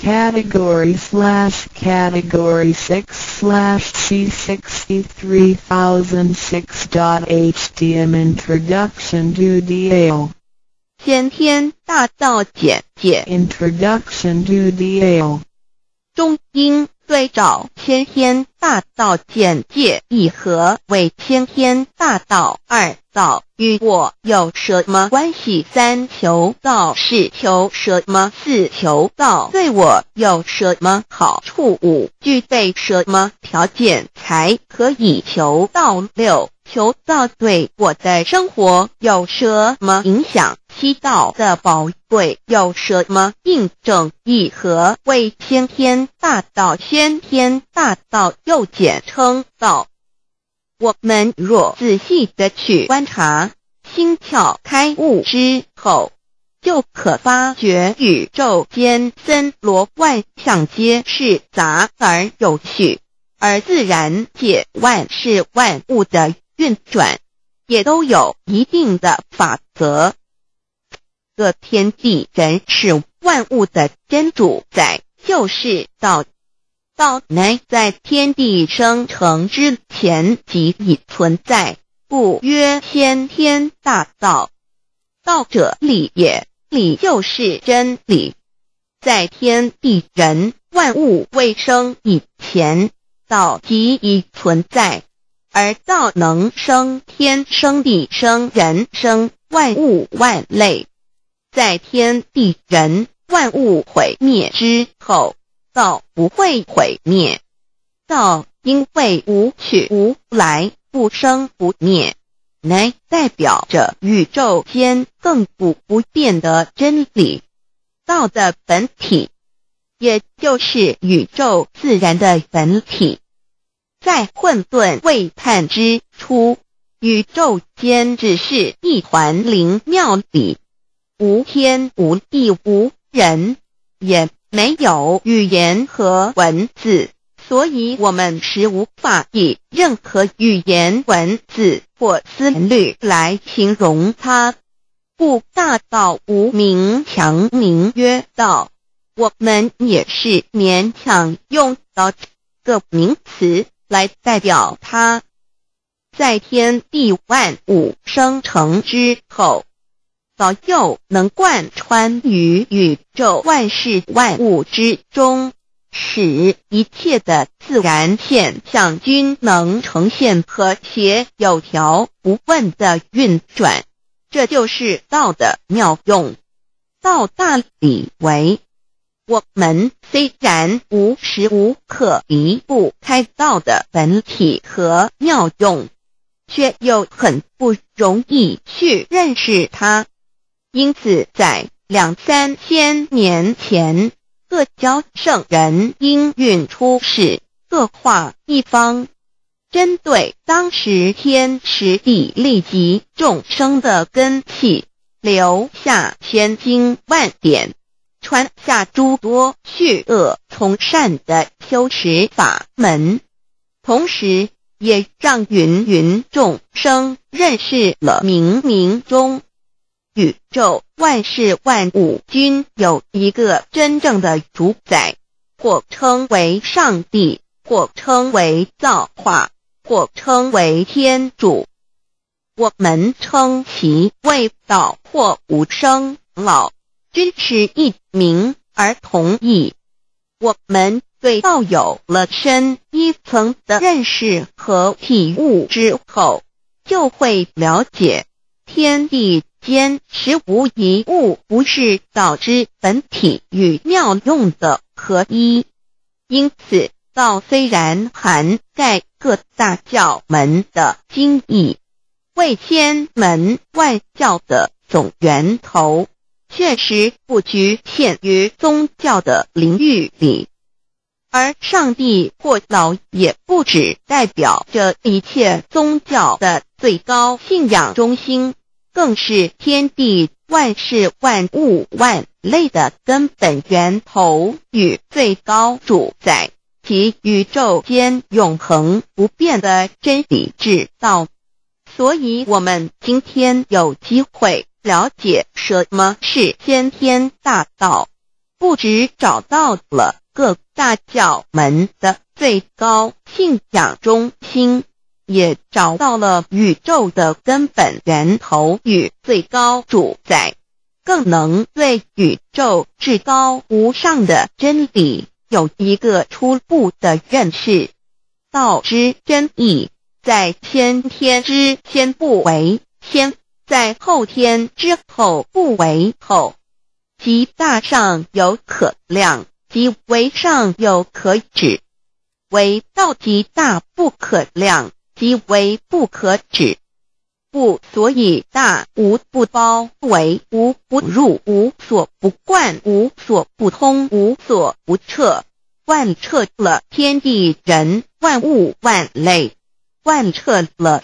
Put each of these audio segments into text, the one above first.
category 6/C63006.htm Introduction to DAO 先天大道简介 Introduction to DAO 中英对照先天大道简介一和为先天大道二道与我有什么关系？三求道是求什么？四求道对我有什么好处？五具备什么条件才可以求道？六求道对我的生活有什么影响？七道的宝贵有什么印证？一和为先天大道，先天大道又简称道。我们若仔细地去观察，心窍开悟之后，就可发觉宇宙间森罗万象皆是杂而有序，而自然界万事万物的运转也都有一定的法则。这天地人是万物的真主宰，就是道。道乃在天地生成之前即已存在，故曰先天大道。道者理也，理就是真理。在天地人万物未生以前，道即已存在，而道能生天，生地，生人，生万物万类。在天地人万物毁灭之后，道不会毁灭。道因为无去无来，不生不灭，乃代表着宇宙间亘古不变的真理。道的本体，也就是宇宙自然的本体。在混沌未判之初，宇宙间只是一团灵妙理，无天无地无人，也没有语言和文字，所以我们是无法以任何语言文字或思虑来形容它。故大道无名，强名曰道。我们也是勉强用到这个名词来代表它。在天地万物生成之后，早就能贯穿于宇宙万事万物之中，使一切的自然现象均能呈现和谐有条不紊的运转。这就是道的妙用。道大理为，我们虽然无时无刻离不开道的本体和妙用，却又很不容易去认识它。因此在2-3千年前，各教圣人应运出世，各化一方，针对当时天时地利及众生的根器，留下千经万典，传下诸多去恶从善的修持法门，同时也让芸芸众生认识了冥冥中宇宙万事万物均有一个真正的主宰，或称为上帝，或称为造化，或称为天主。我们称其为道或无生老，均是一名而同义。我们对道有了深一层的认识和体悟之后，就会了解天地间实无一物不是道之本体与妙用的合一。因此道虽然涵盖各大教门的经义，为千门万教的总源头，确实不局限于宗教的领域里。而上帝或老也不只代表着一切宗教的最高信仰中心，更是天地万事万物万类的根本源头与最高主宰，及宇宙间永恒不变的真理之道。所以我们今天有机会了解什么是先天大道， 不只找到了各大教门的最高信仰中心，也找到了宇宙的根本源头与最高主宰，更能对宇宙至高无上的真理有一个初步的认识。道之真义，在先天之先不为先，在后天之后不为后。即大上有可量，即为上有可止。为道即大不可量，即为不可止。不所以大，无不包围，无不入，无所不贯，无所不通，无所不彻。贯彻了天地人万物万类，贯彻了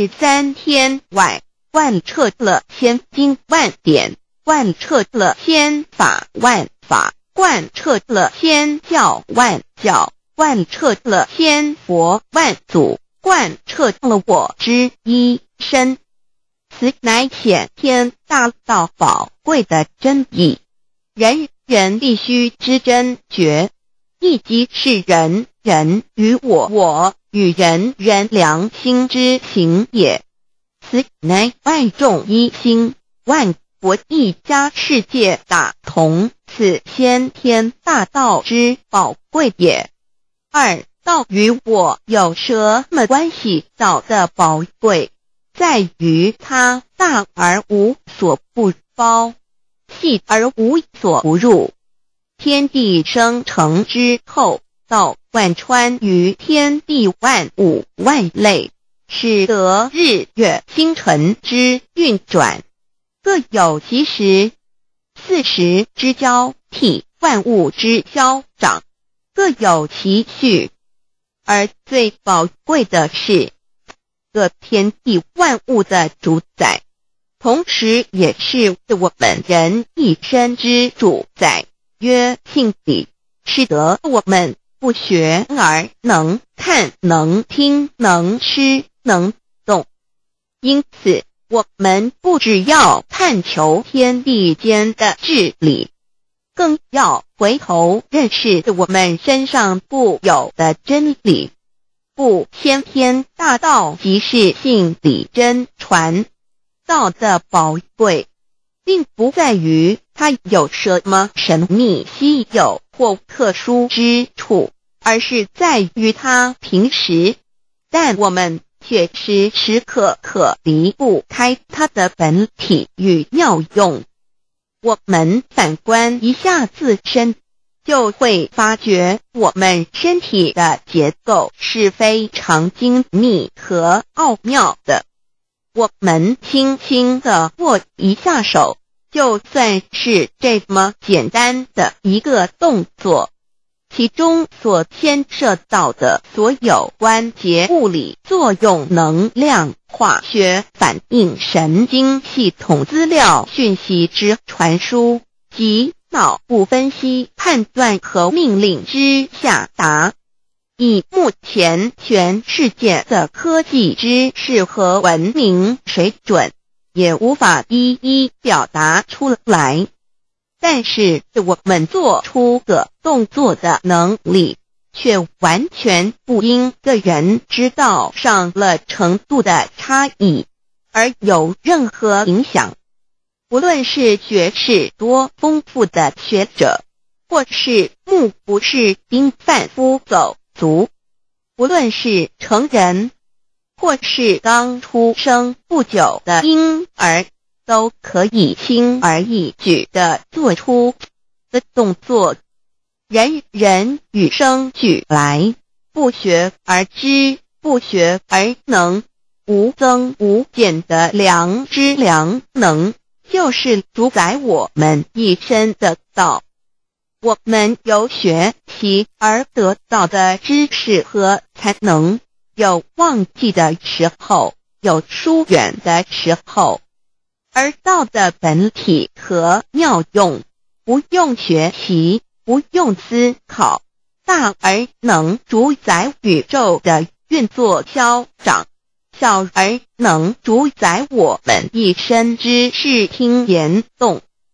33天外，贯彻了千经万典，贯彻了千法万法，贯彻了千教万教，贯彻了千佛万祖，贯彻了我之一身。此乃显天大道宝贵的真义，人人必须知真觉，亦即是人人与我与人人良心之行也。此乃万众一心，万国一家，世界大同，此先天大道之宝贵也。二，道与我有什么关系？道的宝贵在于它大而无所不包，细而无所不入。天地生成之后，道贯穿于天地万物万类，使得日月星辰之运转各有其时，四时之交替，万物之消长各有其序。而最宝贵的是各天地万物的主宰，同时也是我们人一生之主宰，曰性理，使得我们不学而能看，能听，能吃，能动。因此我们不只要探求天地间的治理，更要回头认识我们身上固有的真理。不，先天大道即是性理真传。道的宝贵并不在于它有什么神秘稀有或特殊之处，而是在于它平时，但我们却时时刻刻离不开它的本体与妙用。我们反观一下自身，就会发觉我们身体的结构是非常精密和奥妙的。我们轻轻地握一下手，就算是这么简单的一个动作，其中所牵涉到的所有关节物理作用、能量、化学反应、神经系统资料讯息之传输及脑部分析、判断和命令之下达，以目前全世界的科技知识和文明水准，也无法一一表达出来。但是我们做出个动作的能力，却完全不因个人知道上了程度的差异而有任何影响。无论是学识多丰富的学者，或是目不识丁贩夫走卒，无论是成人，或是刚出生不久的婴儿，都可以轻而易举地做出的动作。人人与生俱来，不学而知，不学而能，无增无减的良知良能，就是主宰我们一生的道。我们有学习而得到的知识和才能，有忘记的时候，有疏远的时候，而道的本体和妙用，不用学习，不用思考，大而能主宰宇宙的运作消长，小而能主宰我们一生之视听言动。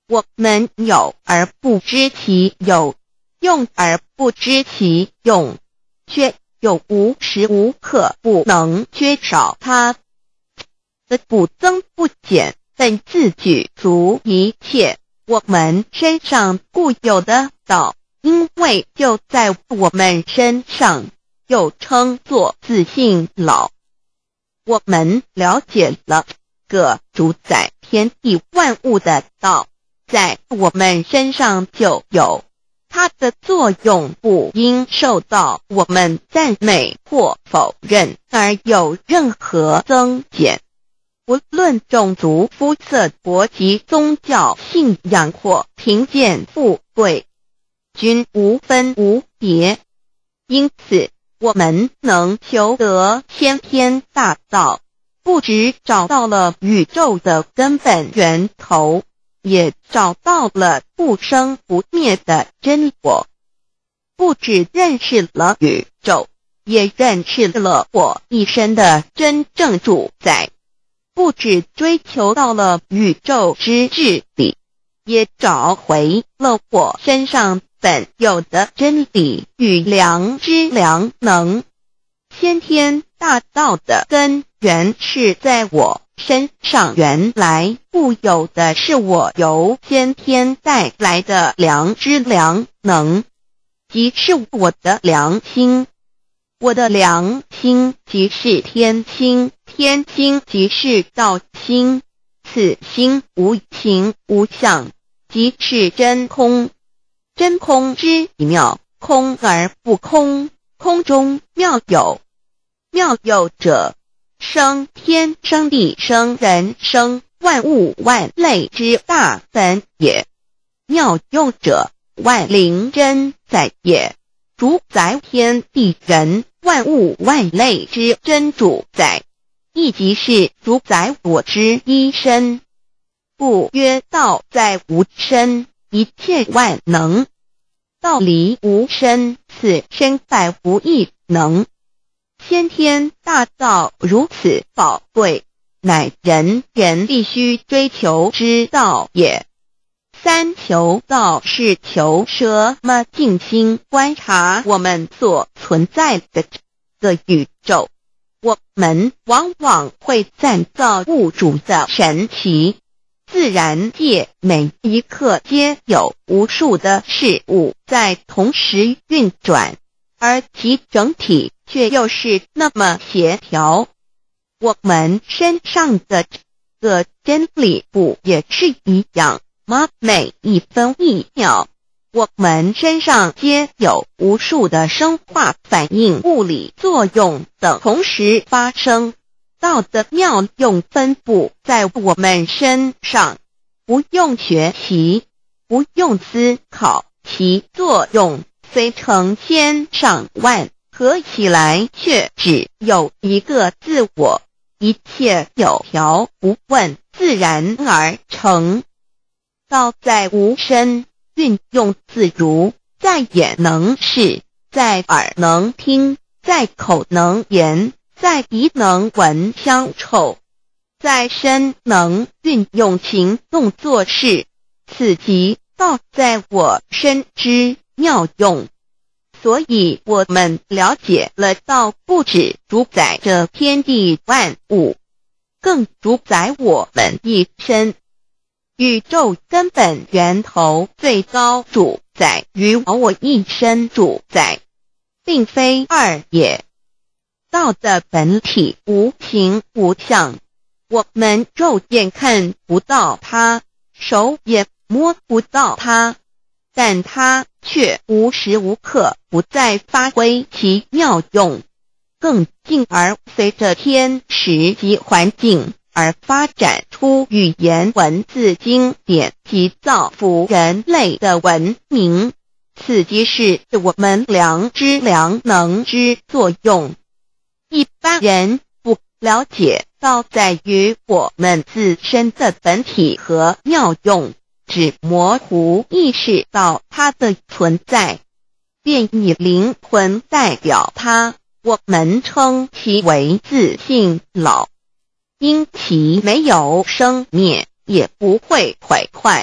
我们有而不知其有，用而不知其用，却又无时无刻不能缺少它的不增不减，本自具足一切我们身上固有的道，因为就在我们身上，又称作自性老。我们了解了个主宰天地万物的道，在我们身上就有，它的作用不应受到我们赞美或否认而有任何增减。无论种族、肤色、国籍、宗教、信仰或贫贱富贵，均无分无别。因此，我们能求得先天大道，不只找到了宇宙的根本源头，也找到了不生不灭的真我。不只认识了宇宙，也认识了我一生的真正主宰。不只追求到了宇宙之至理，也找回了我身上本有的真理与良知良能。先天大道的根源是在我身上，原来固有的是我由先天带来的良知良能，即是我的良心。我的良心即是天心，天心即是道心，此心无形无相，即是真空。真空之妙，空而不空，空中妙有。妙有者，生天生地生人生万物万类之大本也。妙用者，万灵真在也，主宰天地人万物万类之真主宰，亦即是主宰我之一身。故曰道在无身，一切万能。道离无身，此身百无一能。先天大道如此宝贵，乃人必须追求之道也。三求道是求什么？静心观察我们所存在的这个宇宙，我们往往会赞造物主的神奇。自然界每一刻皆有无数的事物在同时运转，而其整体却又是那么协调。我们身上的这个真理不也是一样吗？每一分一秒，我们身上皆有无数的生化反应、物理作用等同时发生。道的妙用分布在我们身上，不用学习，不用思考，其作用虽成千上万，合起来却只有一个自我，一切有条不紊，自然而成。道在无身，运用自如，在眼能视，在耳能听，在口能言，在鼻能闻香臭，在身能运用行动做事，此即道在我身之妙用。所以我们了解了道不只主宰着天地万物，更主宰我们一身。宇宙根本源头最高主宰与我一身主宰，并非二也。道的本体无形无相，我们肉眼看不到它，手也摸不到它，但它却无时无刻不在发挥其妙用，更进而随着天时及环境而发展出语言文字经典及造福人类的文明，此即是我们良知良能之作用。一般人不了解道在于我们自身的本体和妙用，只模糊意识到它的存在，便以灵魂代表它，我们称其为自性老。因其没有生灭，也不会毁坏，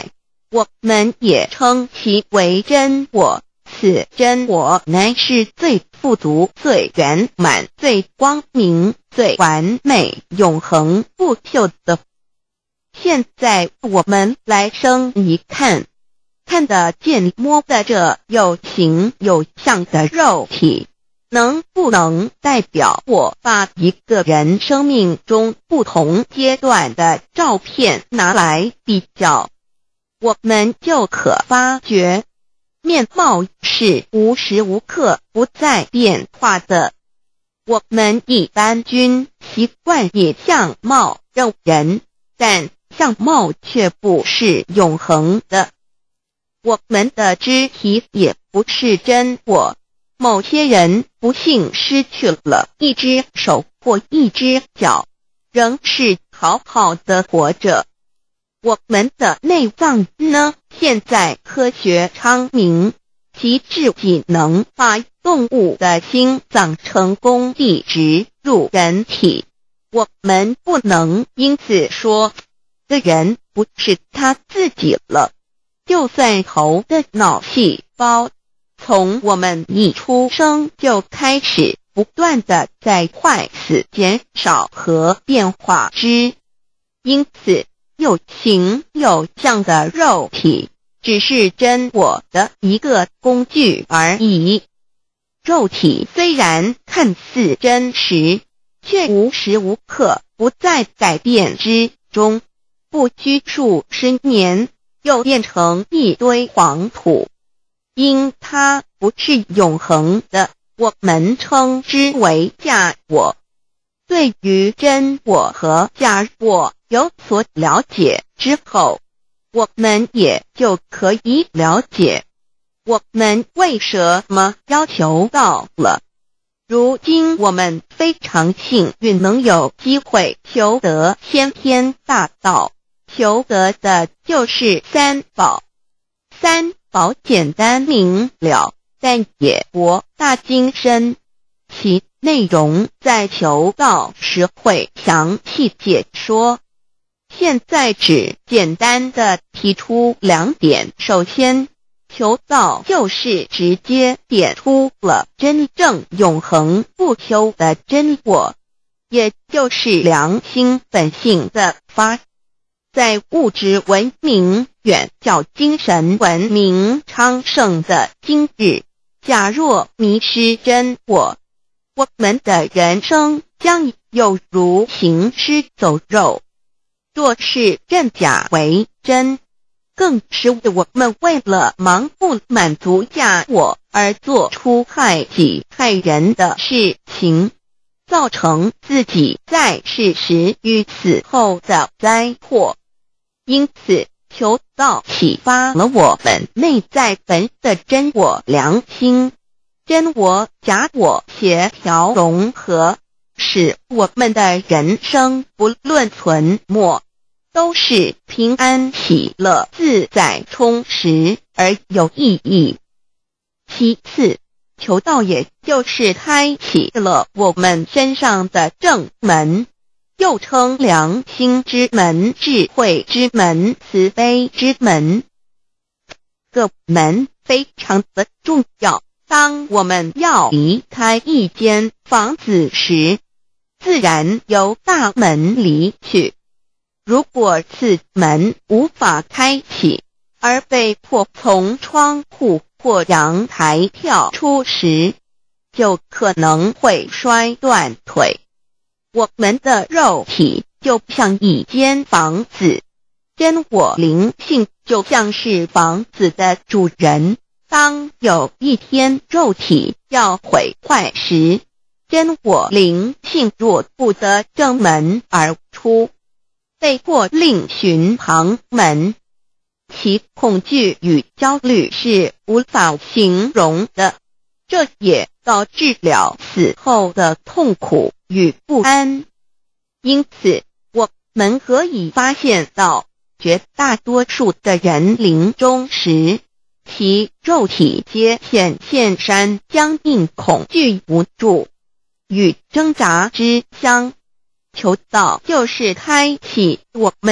我们也称其为真我。此真我乃是最富足、最圆满、最光明、最完美、永恒不朽的。现在我们来生一看，看得见摸得着有形有相的肉体，能不能代表我把一个人生命中不同阶段的照片拿来比较，我们就可发觉面貌是无时无刻不在变化的。我们一般均习惯以相貌认人，但相貌却不是永恒的。我们的肢体也不是真我，某些人不幸失去了一只手或一只脚，仍是好好的活着。我们的内脏呢？现在科学昌明，其自己能把动物的心脏成功地植入人体。我们不能因此说这人不是他自己了。就算头的脑细胞从我们一出生就开始不断地在坏死、减少和变化之，因此有形有相的肉体只是真我的一个工具而已。肉体虽然看似真实，却无时无刻不在改变之中，不拘数十年又变成一堆黄土。因它不是永恒的，我们称之为假我。对于真我和假我有所了解之后，我们也就可以了解我们为什么要求到了。如今我们非常幸运能有机会求得先天大道，求得的就是三宝。三宝简单明了，但也博大精深，其内容在求道时会详细解说。现在只简单的提出两点。首先，求道就是直接点出了真正永恒不朽的真我，也就是良心本性的发。在物质文明远较精神文明昌盛的今日，假若迷失真我，我们的人生将有如行尸走肉。若是认假为真，更是我们为了盲目满足假我而做出害己害人的事情，造成自己在世时与死后的灾祸。因此，求道启发了我们内在本的真我良心，真我假我协调融合，使我们的人生不论存没，都是平安喜乐自在充实而有意义。其次，求道也就是开启了我们身上的正门，又称良心之门、智慧之门、慈悲之门。这个门非常的重要。当我们要离开一间房子时，自然由大门离去。如果此门无法开启，而被迫从窗户或阳台跳出时，就可能会摔断腿。我们的肉体就像一间房子，真我灵性就像是房子的主人。当有一天肉体要毁坏时，真我灵性若不得正门而出，被迫另寻旁门，其恐惧与焦虑是无法形容的，这也导致了死后的痛苦与不安。因此，我们可以发现到，绝大多数的人临终时，其肉体皆显现山僵硬、恐惧、无助与挣扎之相。求道就是开启我们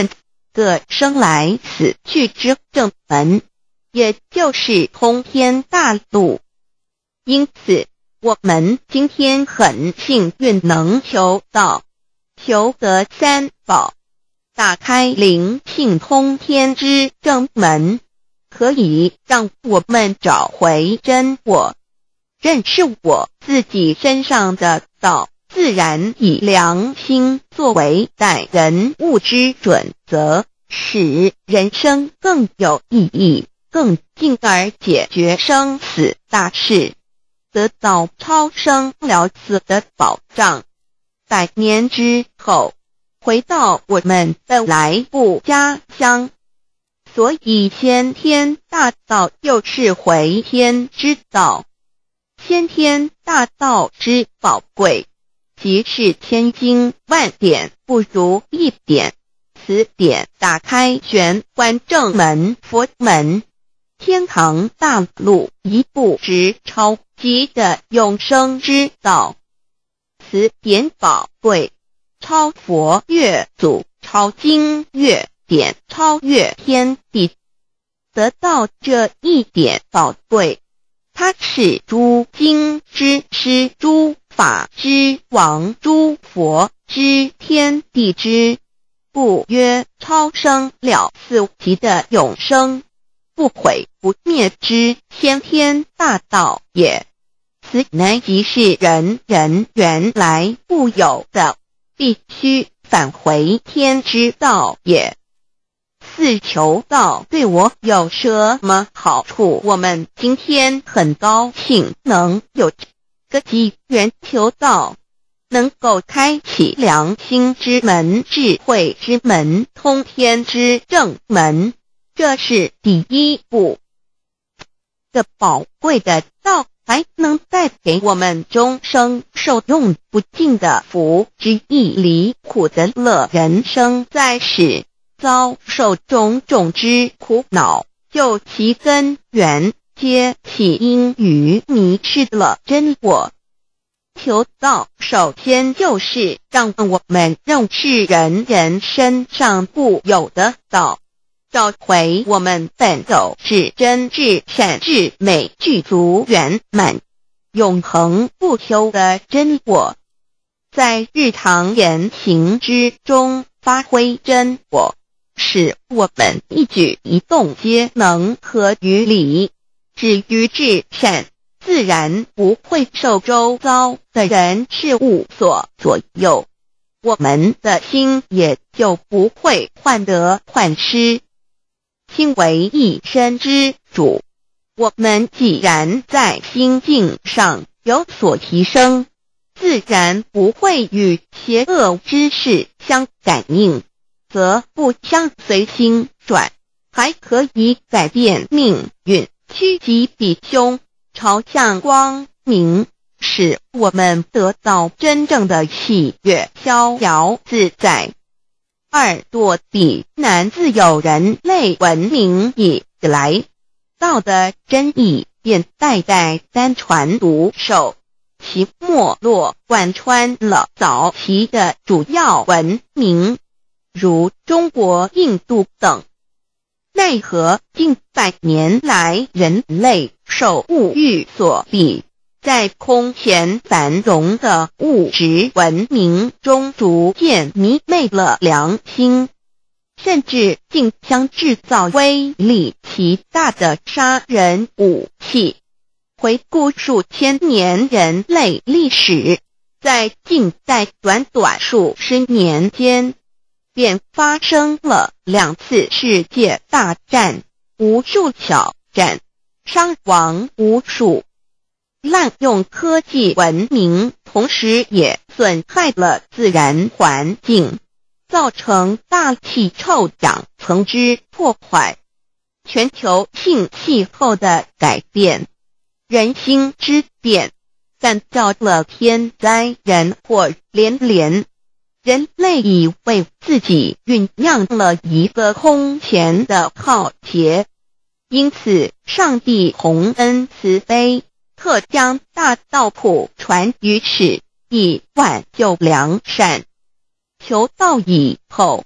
个生来死去之正门，也就是通天大路。因此，我们今天很幸运能求道，求得三宝，打开灵性通天之正门，可以让我们找回真我，认识我自己身上的道，自然以良心作为待人物之准则，使人生更有意义，更进而解决生死大事，得到超生了死的保障。100年之后，回到我们的来不家乡。所以先天大道又是回天之道。先天大道之宝贵，即是千金万点不如一点。此点打开玄关正门佛门，天堂大路一步直超级的永生之道。此点宝贵，超佛越祖，超经越典，超越天地。得到这一点宝贵，它是诸经之师，诸法之王，诸佛之天地之故曰超生了死极的永生，不毁不灭之先天大道也。此乃即是人人原来固有的，必须返回天之道也。四求道对我有什么好处？我们今天很高兴能有这个机缘求道，能够开启良心之门、智慧之门、通天之正门，这是第一步。这宝贵的道还能带给我们终生受用不尽的福之益，离苦的乐。人生在世，遭受种种之苦恼，就其根源皆起因于迷失了真我。求道首先就是让我们认识人人身上固有的道，找回我们本有至真至善至美具足圆满永恒不朽的真我，在日常言行之中发挥真我，使我们一举一动皆能合于理，止于至善，自然不会受周遭的人事物所左右，我们的心也就不会患得患失。心为一身之主，我们既然在心境上有所提升，自然不会与邪恶之事相感应，则不相随心转，还可以改变命运，趋吉避凶，朝向光明，使我们得到真正的喜悦，逍遥自在。2堕彼难自有人类文明以来，道的真意便代代单传独授，其没落贯穿了早期的主要文明，如中国、印度等。奈何近100年来，人类受物欲所逼，在空前繁荣的物质文明中逐渐迷昧了良心，甚至竟将制造威力极大的杀人武器。回顾数千年人类历史，在近代短短数十年间，便发生了2次世界大战，无数小战，伤亡无数。滥用科技文明，同时也损害了自然环境，造成大气臭氧层之破坏，全球性气候的改变，人心之变，干造了天灾人祸连连。人类已为自己酝酿了一个空前的浩劫，因此上帝洪恩慈悲，特将大道普传于世，以挽救良善。求道以后，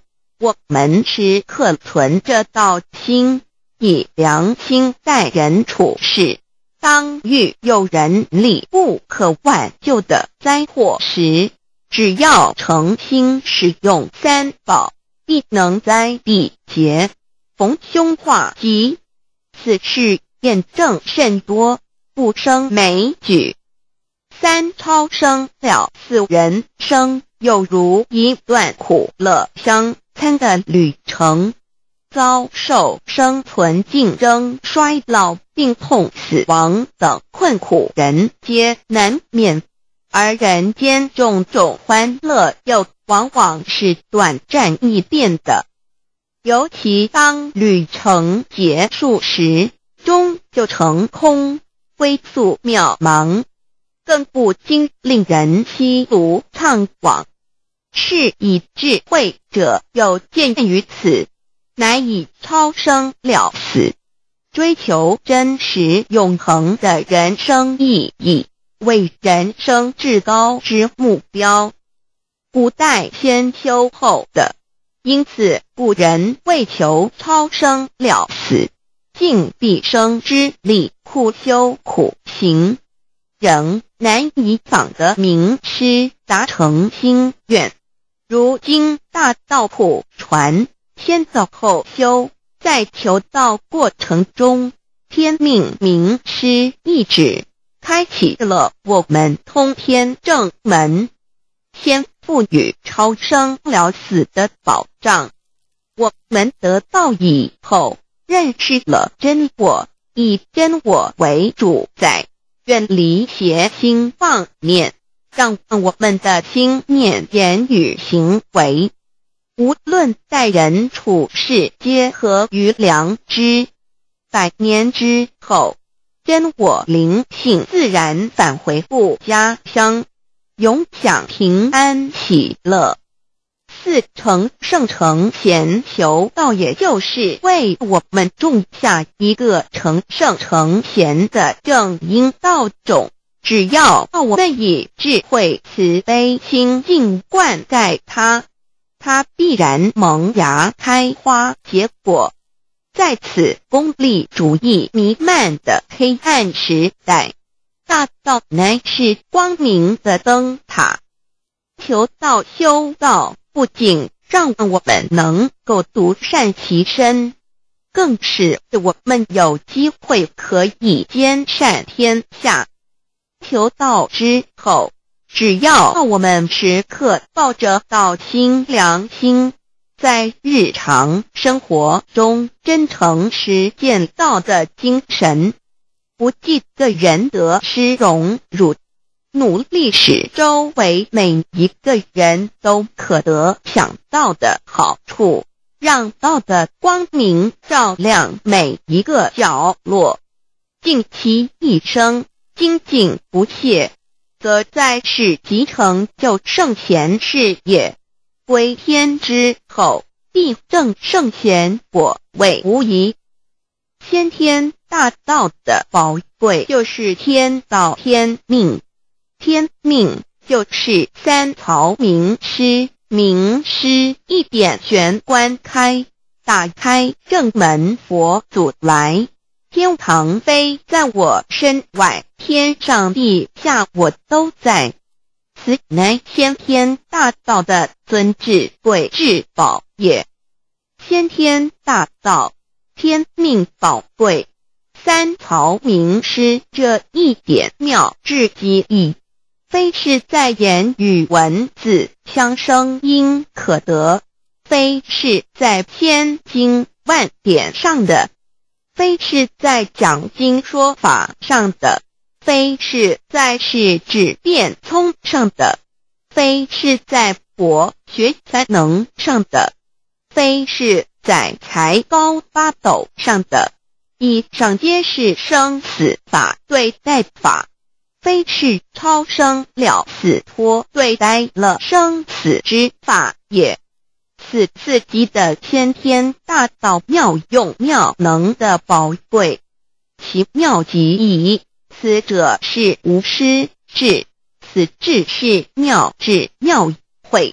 我们时刻存这道心，以良心待人处事。当遇有人力不可挽救的灾祸时，只要诚心使用三宝，必能灾必结，逢凶化吉。此事验证甚多，不胜枚举。三超生了四人生，有如一段苦乐相参的旅程，遭受生存竞争、衰老、病痛、死亡等困苦，人皆难免。而人间种种欢乐又往往是短暂易变的，尤其当旅程结束时，终就成空，归宿渺茫，更不禁令人凄毒怅惘。是以智慧者有见于此，乃以超生了死，追求真实永恒的人生意义为人生至高之目标，古代先修后的。因此古人为求超生了死，尽毕生之力苦修苦行，仍难以访得名师达成心愿。如今大道普传，先走后修，在求道过程中，天命名师一指，开启了我们通天正门，先赋予超生了死的保障。我们得道以后，认识了真我，以真我为主宰，远离邪心妄念，让我们的心念、言语、行为，无论待人处事，皆合于良知。100年之后，真我灵性自然返回故家乡，永享平安喜乐。4成圣成贤求道，也就是为我们种下一个成圣成贤的正因道种。只要我们以智慧慈悲心境灌溉它，它必然萌芽开花结果。在此功利主义弥漫的黑暗时代，大道乃是光明的灯塔。求道修道，不仅让我们能够独善其身，更使我们有机会可以兼善天下。求道之后，只要我们时刻抱着道心良心，在日常生活中真诚实践道的精神，不计个人得失荣辱，努力使周围每一个人都可得享道的好处，让道的光明照亮每一个角落，尽其一生精进不懈，则在世即成就圣贤事业，归天之后，必证圣贤果位无疑。先天大道的宝贵就是天道天命，天命就是三曹名师，名师一点玄关开，打开正门佛祖来。天堂非在我身外，天上地下我都在。此乃先天大道的尊至贵至宝也。先天大道，天命宝贵，三曹名师这一点妙智机意，非是在言语文字相声音可得，非是在千经万典上的，非是在讲经说法上的，非是在世智辩聪上的，非是在博学才能上的，非是在才高八斗上的，以上皆是生死法对待法，非是超生了死脱对待了生死之法也。此刺激的先天大道妙用妙能的宝贵，其妙极矣。此者是无师智，此智是妙智妙慧，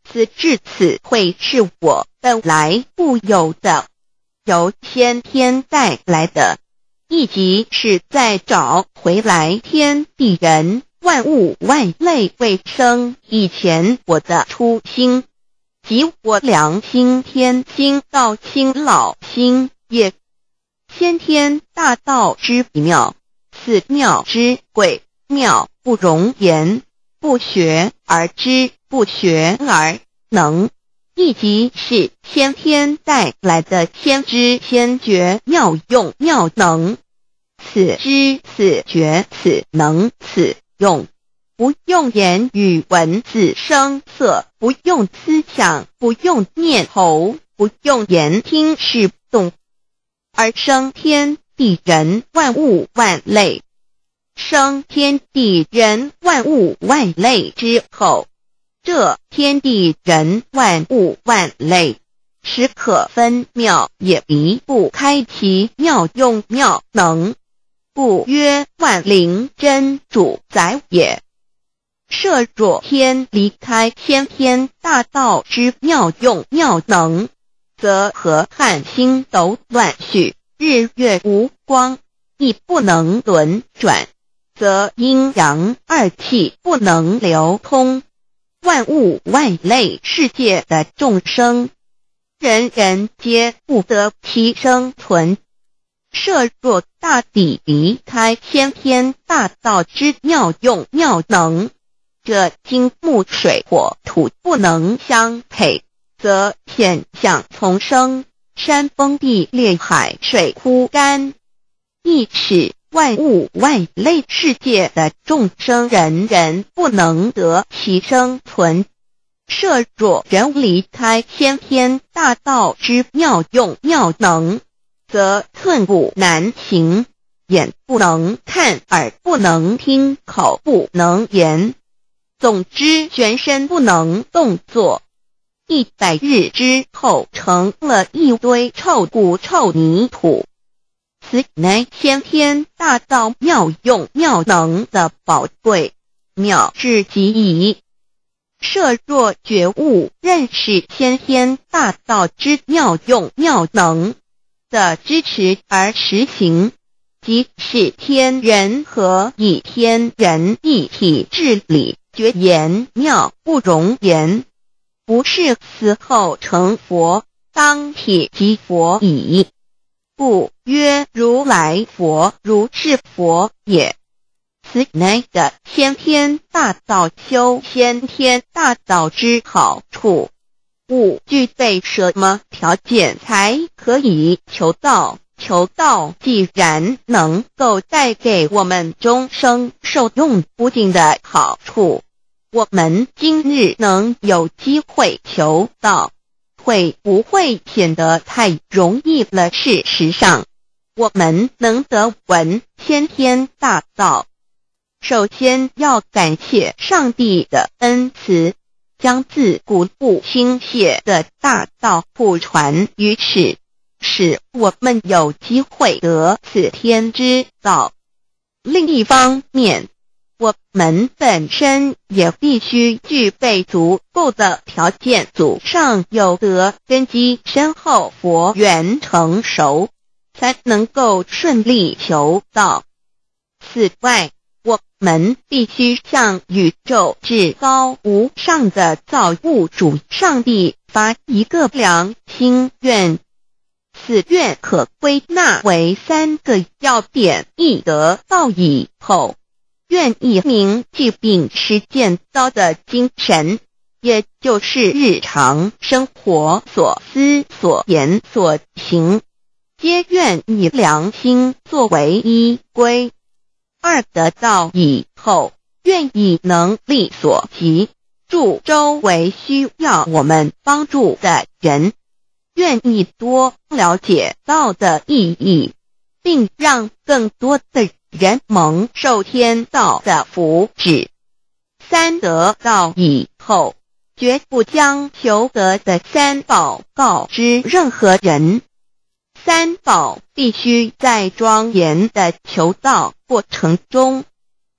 此至此会是我本来固有的，由先天带来的，以及是在找回来天地人万物万类为生以前我的初心，即我良心天心道心老心也。先天大道之妙，此妙之贵，妙不容言，不学而知，不学而能，亦即是先天带来的先知先觉妙用妙能。此知此觉此能此用，不用言语文字声色，不用思想，不用念头，不用言听是动，而生天地人万物万类。生天地人万物万类之后，这天地人万物万类实可分妙，也离不开其妙用妙能，故曰万灵真主宰也。设若天离开先天大道之妙用妙能，则河汉星斗乱序，日月无光，亦不能轮转，则阴阳二气不能流通，万物万类世界的众生，人人皆不得其生存。设若大地离开先天大道之妙用妙能，这金木水火土不能相配，则现象丛生，山崩地裂，海水枯干，亦使万物万类世界的众生人人不能得其生存。设若人离开先天大道之妙用妙能，则寸步难行，眼不能看，耳不能听，口不能言，总之全身不能动作。100日之后成了一堆臭骨臭泥土。此乃先天大道妙用妙能的宝贵，妙至极矣。设若觉悟认识先天大道之妙用妙能的支持而实行，即是天人合一，天人一体治理，绝言妙不容言，不是死后成佛，当体即佛矣。故曰如来佛，如是佛也。此乃的先天大道修先天大道之好处。勿具备什么条件才可以求道？求道既然能够带给我们终生受用不尽的好处，我们今日能有机会求道，会不会显得太容易了？事实上，我们能得闻先天大道，首先要感谢上帝的恩慈，将自古不倾泻的大道普传于世，使我们有机会得此天之道。另一方面，我们本身也必须具备足够的条件，祖上有德，根基深厚，佛缘成熟，才能够顺利求道。此外，我们必须向宇宙至高无上的造物主上帝发一个良心愿，此愿可归纳为3个要点：一得道以后，愿以明记并实践道的精神，也就是日常生活所思所言所行，皆愿以良心作为依归。2得道以后，愿以能力所及，助周围需要我们帮助的人，愿意多了解道的意义，并让更多的人蒙受天道的福祉。3得道以后，绝不将求得的3宝告知任何人。3宝必须在庄严的求道过程中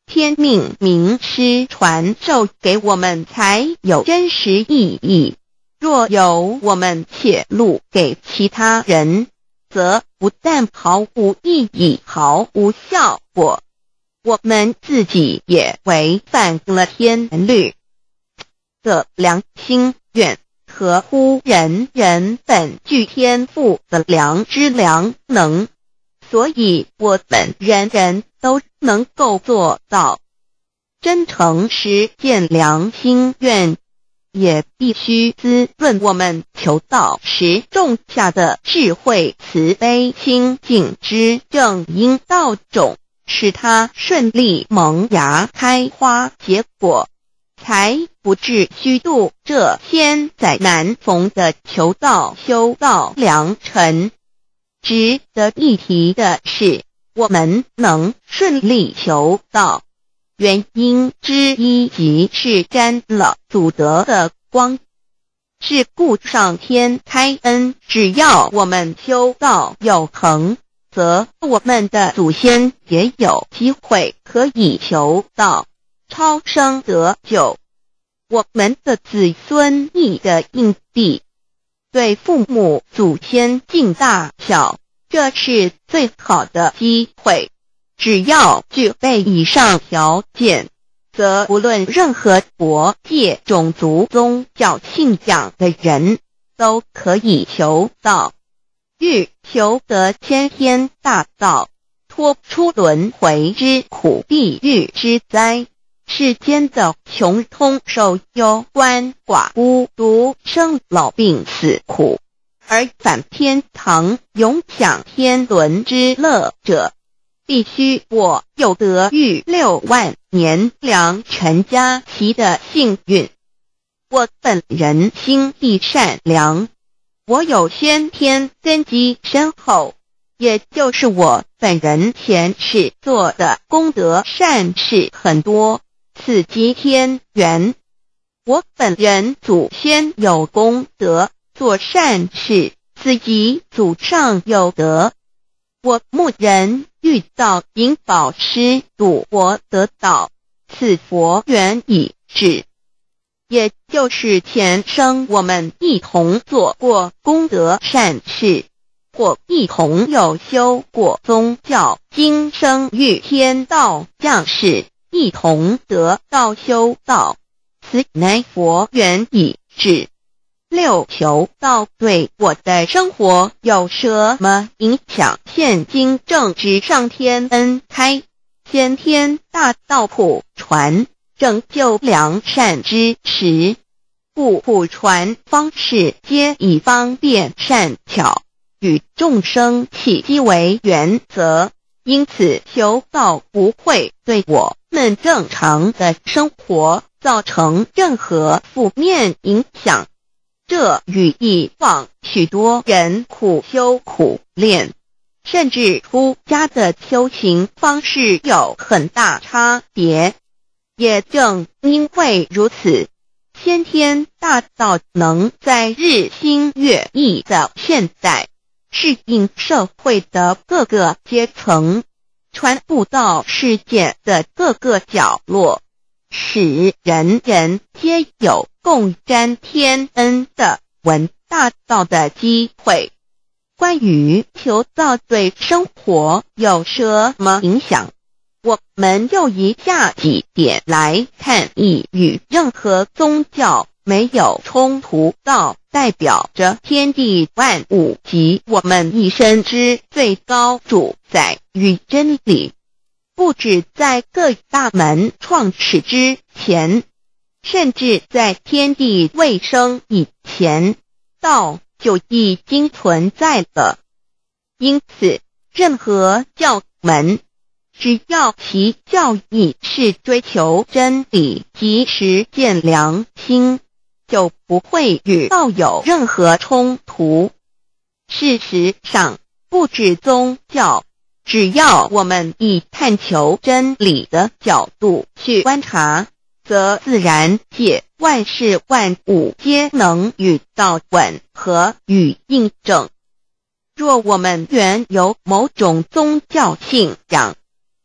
天命名师传授给我们才有真实意义。若由我们泄露给其他人，则不但毫无意义、毫无效果，我们自己也违反了天律的良心愿，合乎人人本具天赋的良知良能。所以我们人人都能够做到真诚实践良心愿，也必须滋润我们求道时种下的智慧慈悲清净之正因道种，使它顺利萌芽开花结果，才不至虚度这千载难逢的求道修道良辰。值得一提的是，我们能顺利求道，原因之一即是沾了祖德的光，是故上天开恩，只要我们修道有成，则我们的祖先也有机会可以求道超生得救。我们的子孙亦的印地对父母祖先敬大小，这是最好的机会。只要具备以上条件，则无论任何国界、种族、宗教信仰的人都可以求道。欲求得先天大道，脱出轮回之苦、地狱之灾，世间的穷通受忧、鳏寡孤独、生老病死苦，而返天堂永享天伦之乐者，必须我有得遇6万年良辰佳期的幸运。我本人心地善良，我有先天根基深厚，也就是我本人前世做的功德善事很多，此即天缘。我本人祖先有功德，做善事，此即祖上有德。我牧人遇到引导师度我得道，此佛缘已至，也就是前生我们一同做过功德善事，或一同有修过宗教，今生遇天道降世，一同得道修道，此乃佛缘已至。6求道对我的生活有什么影响？现今正值上天恩开，先天大道普传，拯救良善之时，故普传方式皆以方便善巧，与众生契机为原则，因此求道不会对我们正常的生活造成任何负面影响。这与以往许多人苦修苦练，甚至出家的修行方式有很大差别。也正因为如此，先天大道能在日新月异的现代，适应社会的各个阶层，传布到世界的各个角落，使人人皆有共沾天恩的闻大道的机会。关于求道对生活有什么影响，我们就以下几点来看。一、与任何宗教没有冲突，道代表着天地万物及我们一生之最高主宰与真理。不止在各大门创始之前，甚至在天地未生以前，道就已经存在了。因此，任何教门，只要其教义是追求真理及实践良心，就不会与道有任何冲突。事实上，不止宗教，只要我们以探求真理的角度去观察，则自然界万事万物皆能与道吻合与印证。若我们原有某种宗教信仰，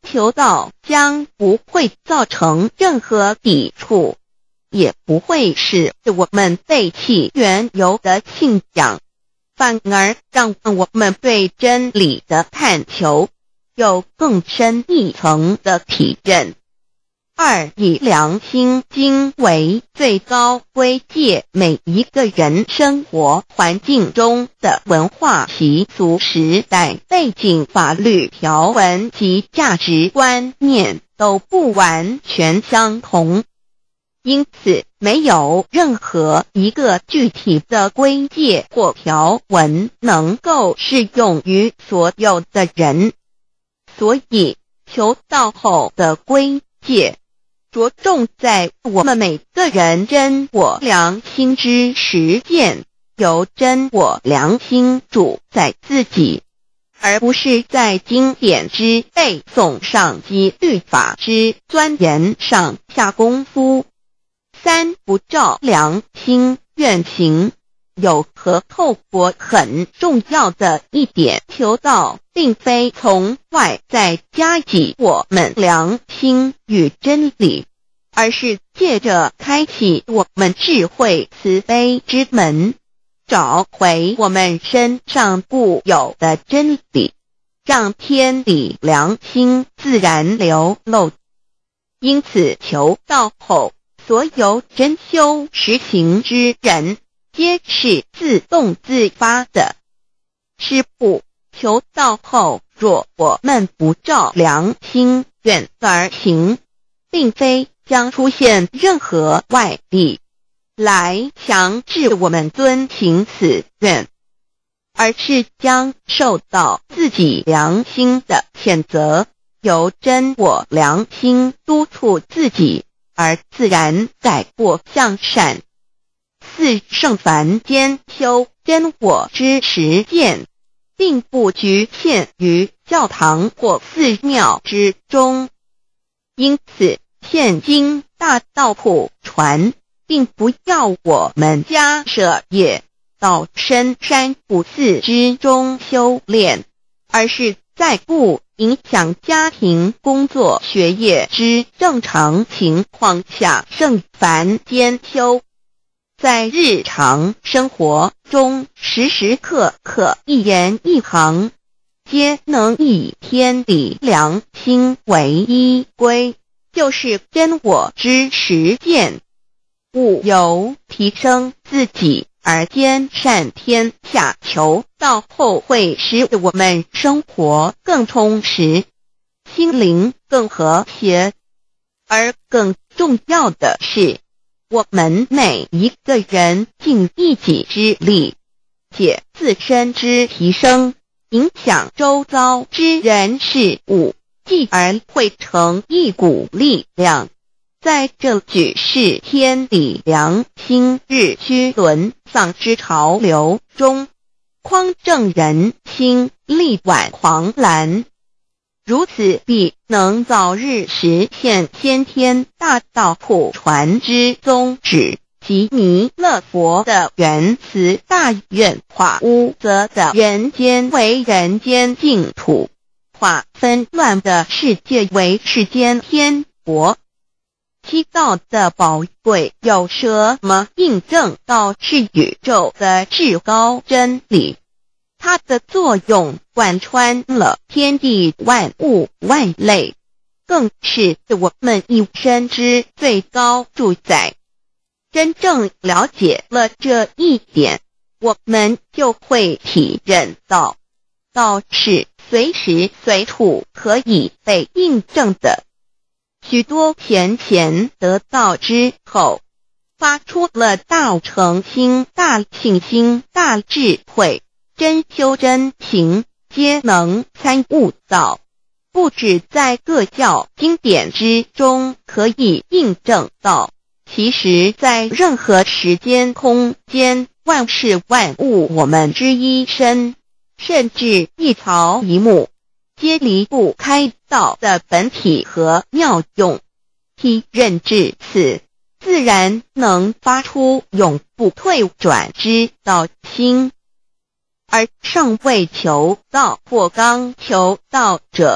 求道将不会造成任何抵触，也不会使我们背弃原有的信仰，反而让我们对真理的探求有更深一层的体认。二，以良心经为最高规戒每一个人生活环境中的文化习俗、时代背景、法律条文及价值观念都不完全相同，因此没有任何一个具体的规戒或条文能够适用于所有的人。所以求道后的规戒着重在我们每个人真我良心之实践，由真我良心主宰自己，而不是在经典之背诵上及律法之钻研上下功夫。三，不照良心愿行。有和透过很重要的一点，求道并非从外在加给我们良心与真理，而是借着开启我们智慧慈悲之门，找回我们身上固有的真理，让天理良心自然流露。因此求道后，所有真修实行之人皆是自动自发的。是不，求道后，若我们不照良心愿而行，并非将出现任何外力来强制我们遵行此愿，而是将受到自己良心的谴责，由真我良心督促自己，而自然改过向善。四，圣凡间修真我之实践，并不局限于教堂或寺庙之中，因此现今大道普传，并不要我们家舍业到深山古寺之中修炼，而是在不影响家庭、工作、学业之正常情况下圣凡间修，在日常生活中时时刻刻一言一行皆能以天理良心为依归，就是真我之实践。五，由提升自己而兼善天下，求道后会使我们生活更充实，心灵更和谐。而更重要的是，我们每一个人尽一己之力，借自身之提升，影响周遭之人事物，继而汇成一股力量，在这举世天理良心日趋沦丧之潮流中，匡正人心，力挽狂澜。如此必能早日实现先天大道普传之宗旨，及弥勒佛的原慈大愿，化污浊的人间为人间净土，化纷乱的世界为世间天国。七道的宝贵有什么印证到是宇宙的至高真理？它的作用贯穿了天地万物万类，更是我们一生之最高主宰。真正了解了这一点，我们就会体认到，道是随时随处可以被印证的。许多贤贤得道之后，发出了大诚心、大信心、大智慧，真修真行，皆能参悟到，不只在各教经典之中可以印证到，其实在任何时间空间、万事万物我们之一身，甚至一草一木，皆离不开道的本体和妙用。体认至此，自然能发出永不退转之道心。而尚未求道或刚求道者，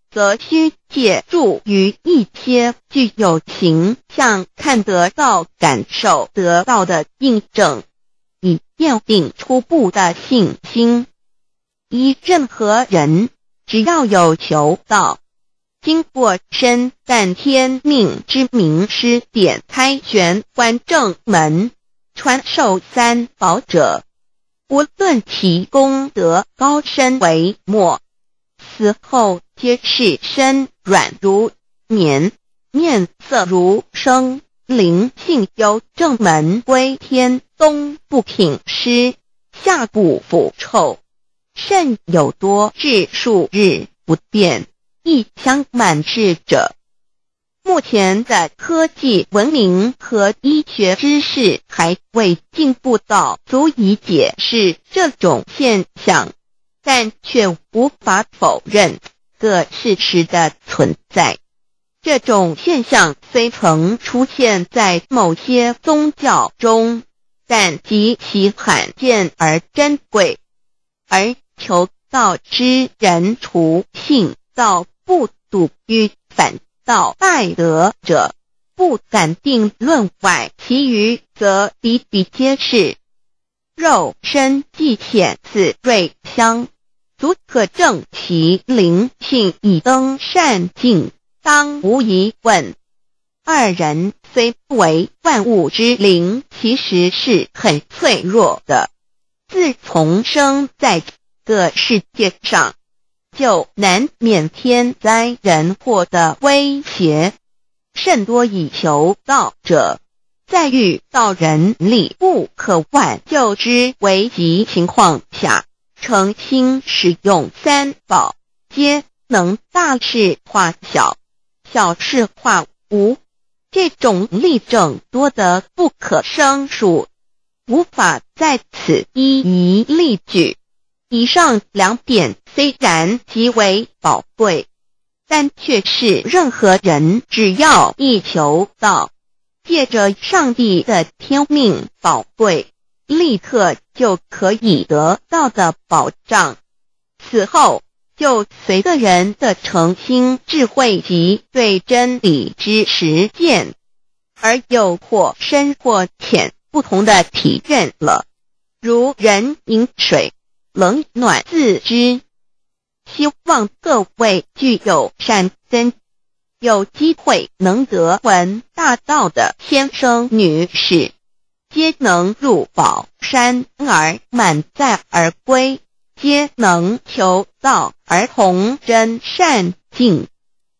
则需借助于一些具有形象看得到、感受得到的印证，以奠定初步的信心。任何人只要有求道，经过身但天命之名师点开玄关正门，传授三宝者，无论其功德高深为末，死后皆是身软如棉，面色如生，灵性由正门归天，东不品湿，下不腐臭，甚有多至数日不变，亦相满世者。目前的科技文明和医学知识还未进步到足以解释这种现象，但却无法否认个事实的存在。这种现象虽曾出现在某些宗教中，但极其罕见而珍贵，而求道之人除信道不笃于反道拜德者，不敢定论外，其余则比比皆是。肉身既显似瑞香，足可证其灵性已登善境，当无疑问。二人虽不为万物之灵，其实是很脆弱的。自从生在个世界上，就难免天灾人祸的威胁，甚多以求道者，在遇到人力不可挽救之危急情况下，诚心使用三宝，皆能大事化小，小事化无。这种例证多得不可胜数，无法在此一一例举。以上两点虽然极为宝贵，但却是任何人只要一求道，借着上帝的天命宝贵，立刻就可以得到的保障。此后就随个人的诚心、智慧及对真理之实践，而有或深或浅不同的体认了。如人饮水，冷暖自知。希望各位具有善根，有机会能得闻大道的先生女士，皆能入宝山而满载而归，皆能求道而同真善境。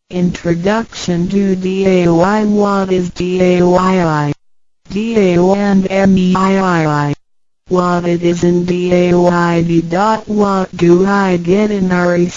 Introduction to DAOI. What is DAOI? DAO and MEII. What it is in DAOID. What do I get in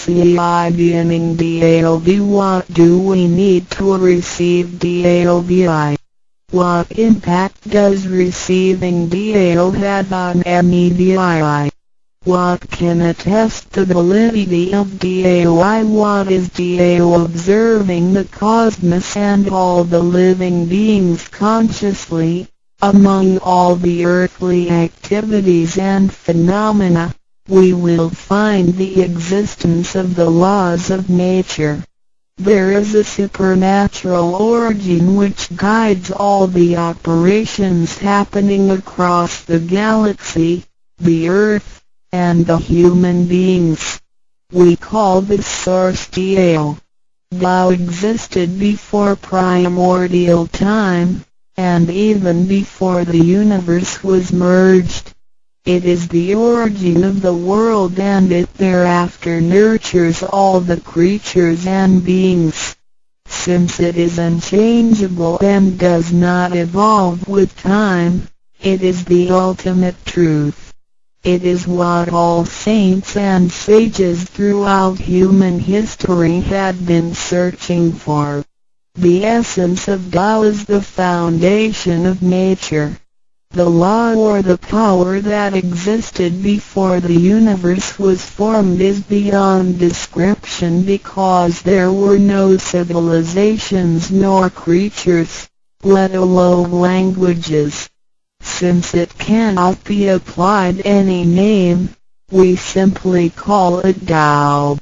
RECID and in DAOB? What do we need to receive DAOBI? What impact does receiving DAO have on MEDII? What can attest the validity of DAOI? What is DAO? Observing the cosmos and all the living beings consciously, among all the earthly activities and phenomena, we will find the existence of the laws of nature. There is a supernatural origin which guides all the operations happening across the galaxy, the earth, and the human beings. We call this source DAO. DAO existed before primordial time, and even before the universe was merged. It is the origin of the world, and it thereafter nurtures all the creatures and beings. Since it is unchangeable and does not evolve with time, it is the ultimate truth. It is what all saints and sages throughout human history had been searching for. The essence of Tao is the foundation of nature. The law or the power that existed before the universe was formed is beyond description, because there were no civilizations nor creatures, let alone languages. Since it cannot be applied any name, we simply call it Tao.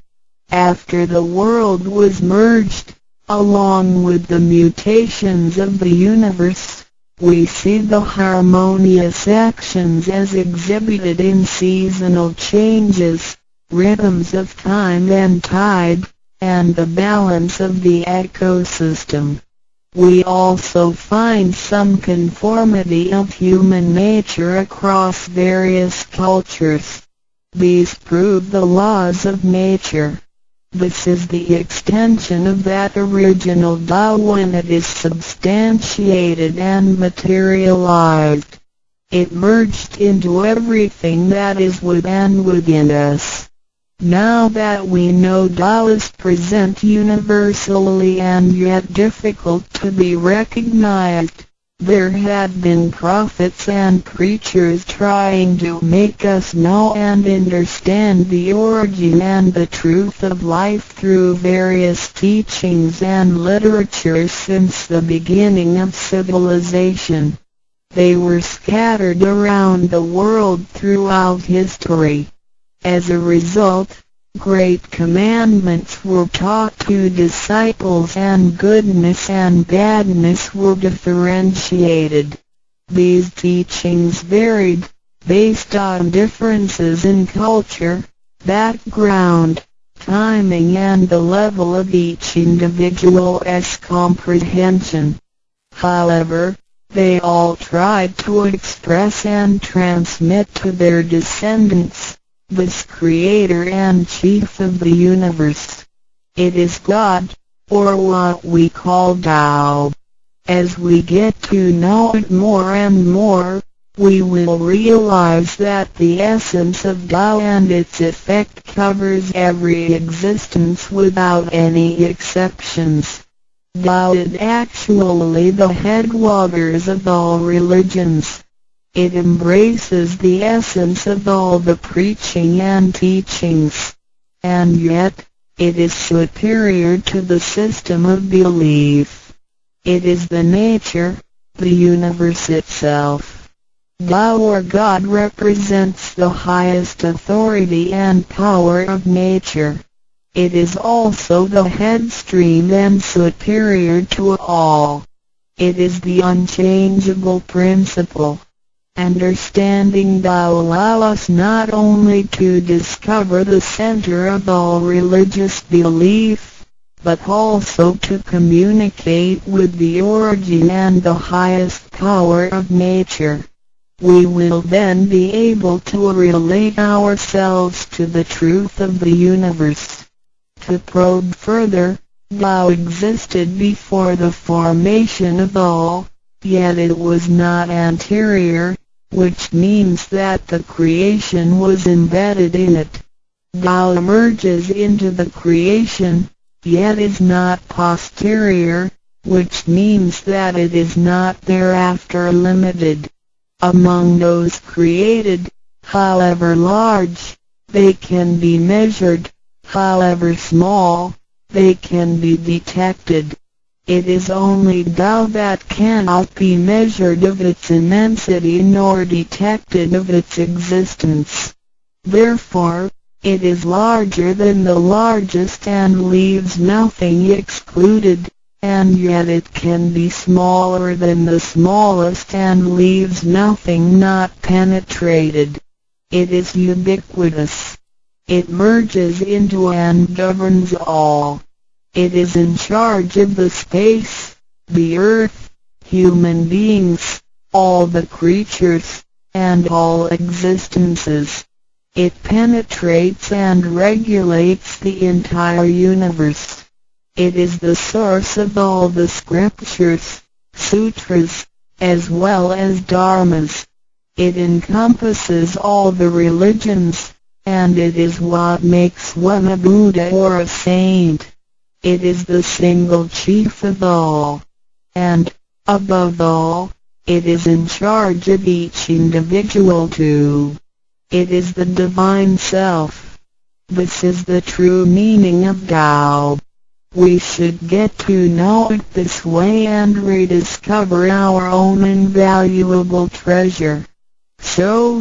After the world was merged, along with the mutations of the universe, we see the harmonious actions as exhibited in seasonal changes, rhythms of time and tide, and the balance of the ecosystem. We also find some conformity of human nature across various cultures. These prove the laws of nature. This is the extension of that original Tao when it is substantiated and materialized. It merged into everything that is within us. Now that we know Tao is present universally and yet difficult to be recognized, there had been prophets and preachers trying to make us know and understand the origin and the truth of life through various teachings and literature since the beginning of civilization. They were scattered around the world throughout history. As a result, great commandments were taught to disciples and goodness and badness were differentiated. These teachings varied, based on differences in culture, background, timing and the level of each individual's comprehension. However, they all tried to express and transmit to their descendants this Creator and Chief of the universe. It is God, or what we call Tao. As we get to know it more and more, we will realize that the essence of Tao and its effect covers every existence without any exceptions. Tao is actually the headwaters of all religions. It embraces the essence of all the preaching and teachings. And yet, it is superior to the system of belief. It is the nature, the universe itself. Tao or God represents the highest authority and power of nature. It is also the headstream and superior to all. It is the unchangeable principle. Understanding Tao allows us not only to discover the center of all religious belief, but also to communicate with the origin and the highest power of nature. We will then be able to relate ourselves to the truth of the universe. To probe further, Tao existed before the formation of all, yet it was not anterior, which means that the creation was embedded in it. Tao emerges into the creation, yet is not posterior, which means that it is not thereafter limited. Among those created, however large, they can be measured, however small, they can be detected. It is only Tao that cannot be measured of its immensity nor detected of its existence. Therefore, it is larger than the largest and leaves nothing excluded, and yet it can be smaller than the smallest and leaves nothing not penetrated. It is ubiquitous. It merges into and governs all. It is in charge of the space, the earth, human beings, all the creatures, and all existences. It penetrates and regulates the entire universe. It is the source of all the scriptures, sutras, as well as dharmas. It encompasses all the religions, and it is what makes one a Buddha or a saint. It is the single chief of all. And, above all, it is in charge of each individual too. It is the divine self. This is the true meaning of Tao. We should get to know it this way and rediscover our own invaluable treasure. So,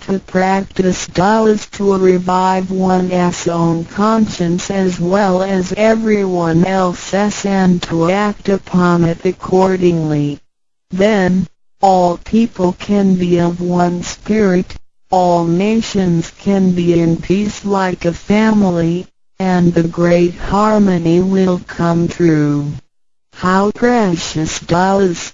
To practice Tao is to revive one's own conscience as well as everyone else's and to act upon it accordingly. Then, all people can be of one spirit, all nations can be in peace like a family, and the great harmony will come true. How precious Tao is!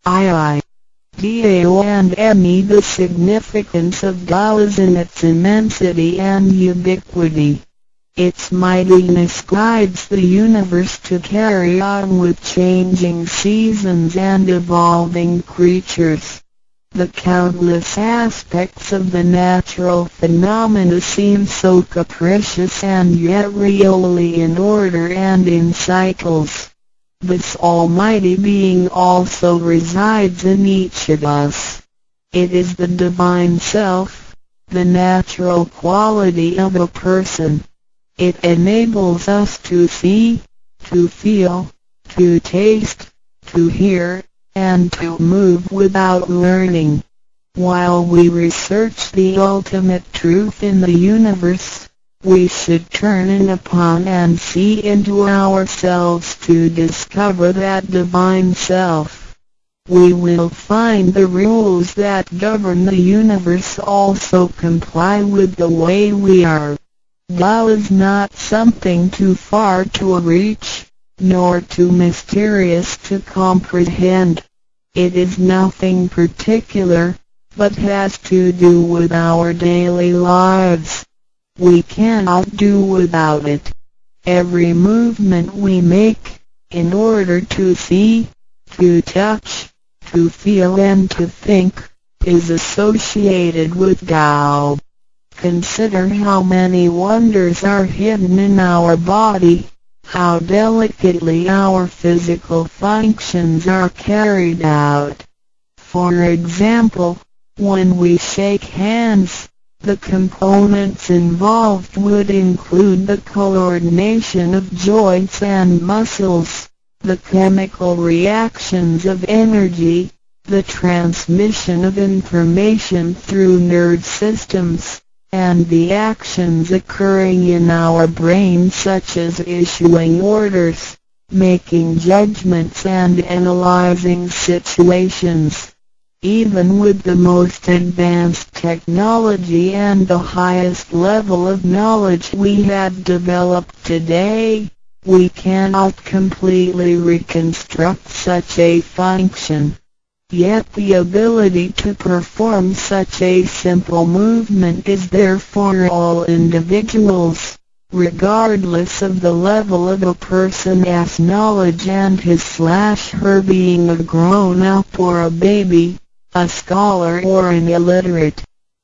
Dao and Me. The significance of Tao is in its immensity and ubiquity. Its mightiness guides the universe to carry on with changing seasons and evolving creatures. The countless aspects of the natural phenomena seem so capricious and yet really in order and in cycles. This almighty being also resides in each of us. It is the divine self, the natural quality of a person. It enables us to see, to feel, to taste, to hear, and to move without learning. While we research the ultimate truth in the universe, we should turn in upon and see into ourselves to discover that divine self. We will find the rules that govern the universe also comply with the way we are. Tao is not something too far to reach, nor too mysterious to comprehend. It is nothing particular, but has to do with our daily lives. We cannot do without it. Every movement we make, in order to see, to touch, to feel and to think, is associated with Tao. Consider how many wonders are hidden in our body, how delicately our physical functions are carried out. For example, when we shake hands, the components involved would include the coordination of joints and muscles, the chemical reactions of energy, the transmission of information through nerve systems, and the actions occurring in our brain such as issuing orders, making judgments and analyzing situations. Even with the most advanced technology and the highest level of knowledge we have developed today, we cannot completely reconstruct such a function. Yet the ability to perform such a simple movement is there for all individuals, regardless of the level of a person's knowledge and his/her being a grown-up or a baby, a scholar or an illiterate.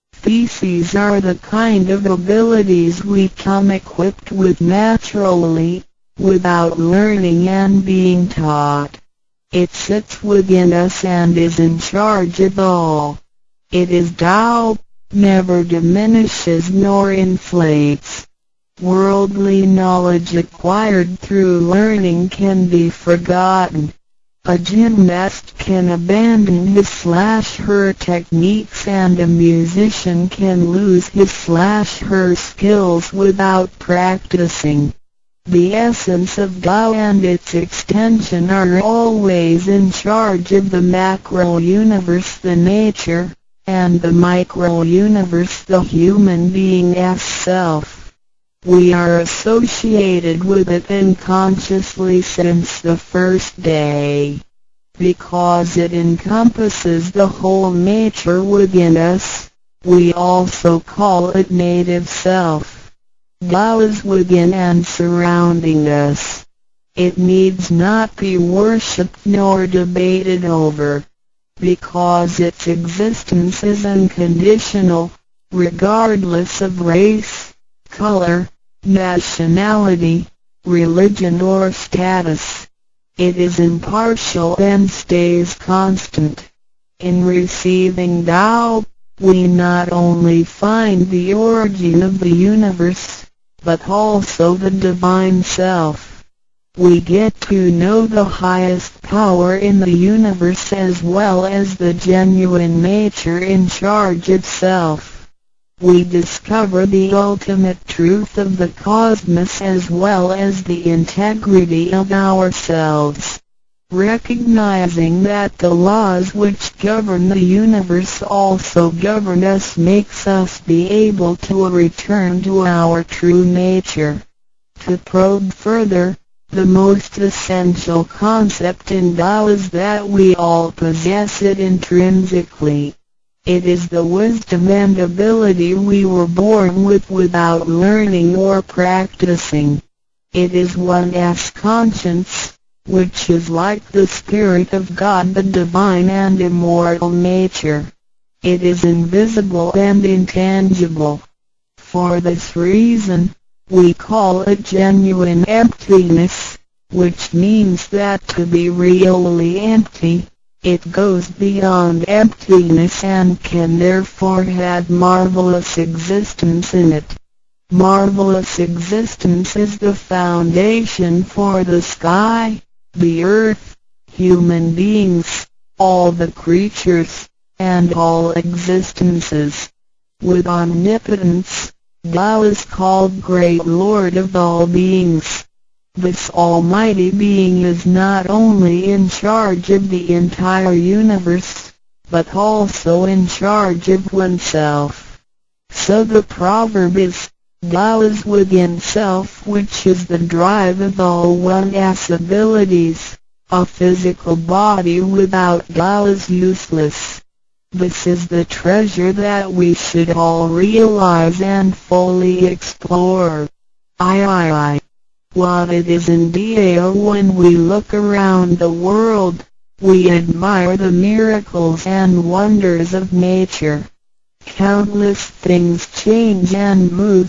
These are the kind of abilities we come equipped with naturally, without learning and being taught. It sits within us and is in charge of all. It is Tao, never diminishes nor inflates. Worldly knowledge acquired through learning can be forgotten. A gymnast can abandon his/her techniques and a musician can lose his/her skills without practicing. The essence of Tao and its extension are always in charge of the macro-universe, the nature, and the micro-universe, the human being's self. We are associated with it unconsciously since the first day. Because it encompasses the whole nature within us, we also call it native self. Tao is within and surrounding us. It needs not be worshipped nor debated over, because its existence is unconditional, regardless of race, color, nationality, religion or status. It is impartial and stays constant. In receiving Tao, we not only find the origin of the universe, but also the divine self. We get to know the highest power in the universe as well as the genuine nature in charge itself. we discover the ultimate truth of the cosmos as well as the integrity of ourselves. Recognizing that the laws which govern the universe also govern us makes us be able to return to our true nature. To probe further, the most essential concept in Tao is that we all possess it intrinsically. It is the wisdom and ability we were born with without learning or practicing. It is one's conscience, which is like the Spirit of God, the divine and immortal nature. It is invisible and intangible. For this reason, we call it genuine emptiness, which means that to be really empty, it goes beyond emptiness and can therefore have marvelous existence in it. Marvelous existence is the foundation for the sky, the earth, human beings, all the creatures, and all existences. With omnipotence, Tao is called Great Lord of all beings. This almighty being is not only in charge of the entire universe, but also in charge of oneself. So the proverb is, Tao is within self, which is the drive of all one's abilities. A physical body without Tao is useless. This is the treasure that we should all realize and fully explore. What it is in Tao. When we look around the world, we admire the miracles and wonders of nature. Countless things change and move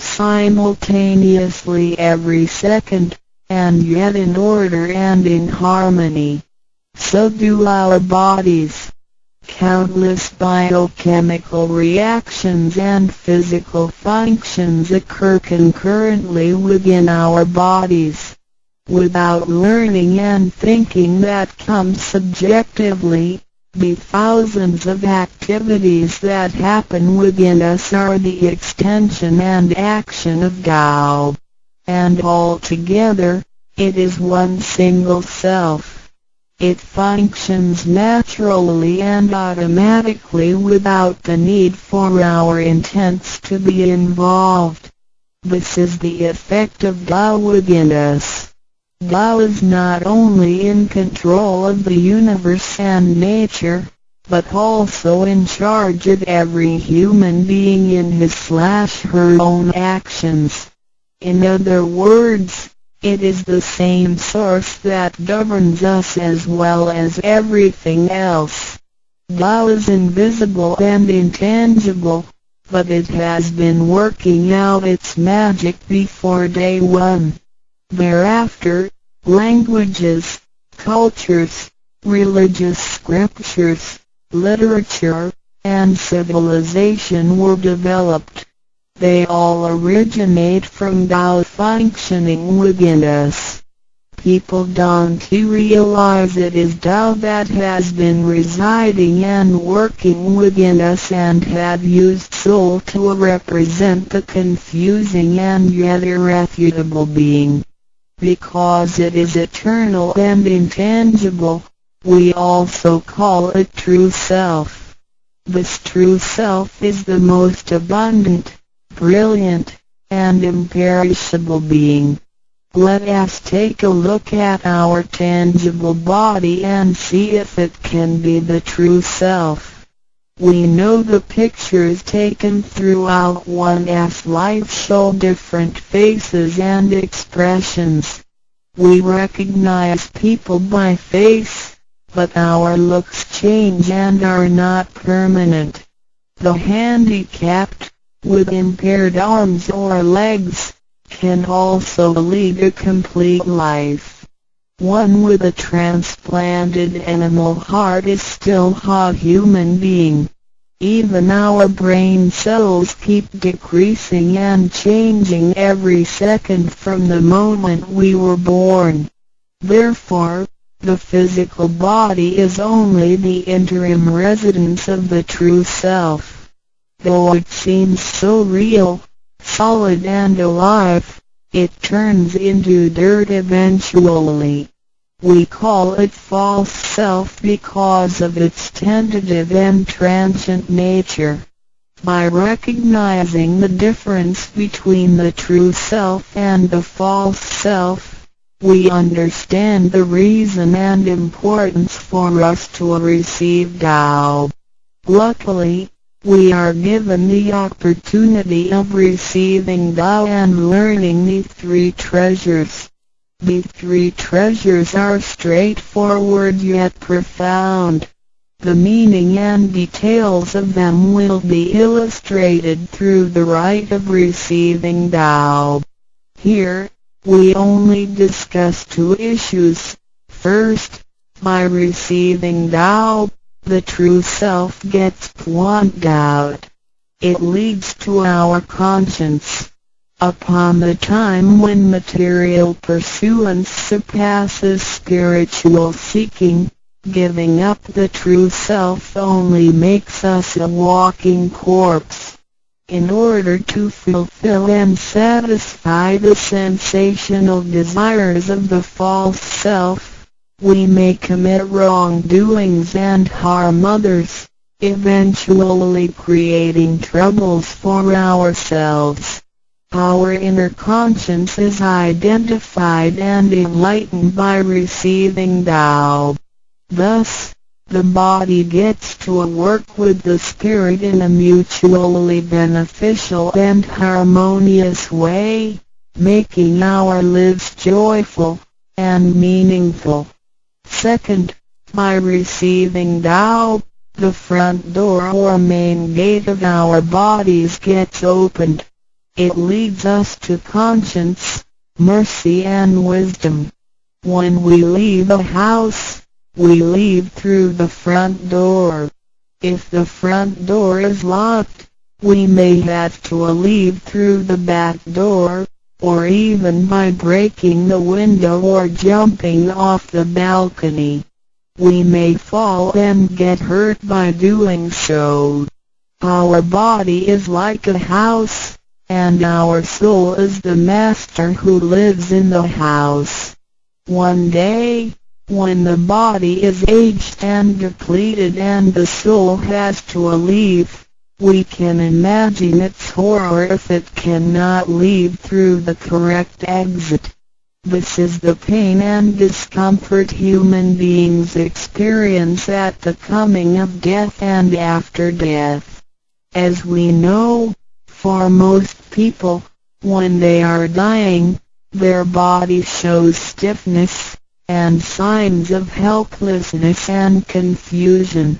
simultaneously every second, and yet in order and in harmony. So do our bodies. Countless biochemical reactions and physical functions occur concurrently within our bodies. Without learning and thinking that comes subjectively, the thousands of activities that happen within us are the extension and action of Tao. And altogether, it is one single self. It functions naturally and automatically without the need for our intents to be involved. This is the effect of Tao within us. Tao is not only in control of the universe and nature, but also in charge of every human being in his/her own actions. In other words, it is the same source that governs us as well as everything else. Tao is invisible and intangible, but it has been working out its magic before day one. Thereafter, languages, cultures, religious scriptures, literature, and civilization were developed. They all originate from Tao functioning within us. People don't realize it is Tao that has been residing and working within us and have used soul to represent the confusing and yet irrefutable being. Because it is eternal and intangible, we also call it true self. This true self is the most abundant, brilliant, and imperishable being. Let us take a look at our tangible body and see if it can be the true self. We know the pictures taken throughout one's life show different faces and expressions. We recognize people by face, but our looks change and are not permanent. The handicapped, with impaired arms or legs, can also lead a complete life. One with a transplanted animal heart is still a human being. Even our brain cells keep decreasing and changing every second from the moment we were born. Therefore, the physical body is only the interim residence of the true self. Though it seems so real, solid and alive, it turns into dirt eventually. We call it false self because of its tentative and transient nature. By recognizing the difference between the true self and the false self, we understand the reason and importance for us to receive Tao. Luckily, we are given the opportunity of receiving Tao and learning the three treasures. The three treasures are straightforward yet profound. The meaning and details of them will be illustrated through the rite of receiving Tao. Here, we only discuss two issues. First, by receiving Tao, the true self gets plucked out. It leads to our conscience. Upon the time when material pursuance surpasses spiritual seeking, giving up the true self only makes us a walking corpse. In order to fulfill and satisfy the sensational desires of the false self, we may commit wrongdoings and harm others, eventually creating troubles for ourselves. Our inner conscience is identified and enlightened by receiving Tao. Thus, the body gets to work with the spirit in a mutually beneficial and harmonious way, making our lives joyful and meaningful. Second, by receiving Tao, the front door or main gate of our bodies gets opened. It leads us to conscience, mercy and wisdom. When we leave a house, we leave through the front door. If the front door is locked, we may have to leave through the back door, or even by breaking the window or jumping off the balcony. We may fall and get hurt by doing so. Our body is like a house, and our soul is the master who lives in the house. One day, when the body is aged and depleted and the soul has to leave, we can imagine its horror if it cannot leave through the correct exit. This is the pain and discomfort human beings experience at the coming of death and after death. As we know, for most people, when they are dying, their body shows stiffness and signs of helplessness and confusion.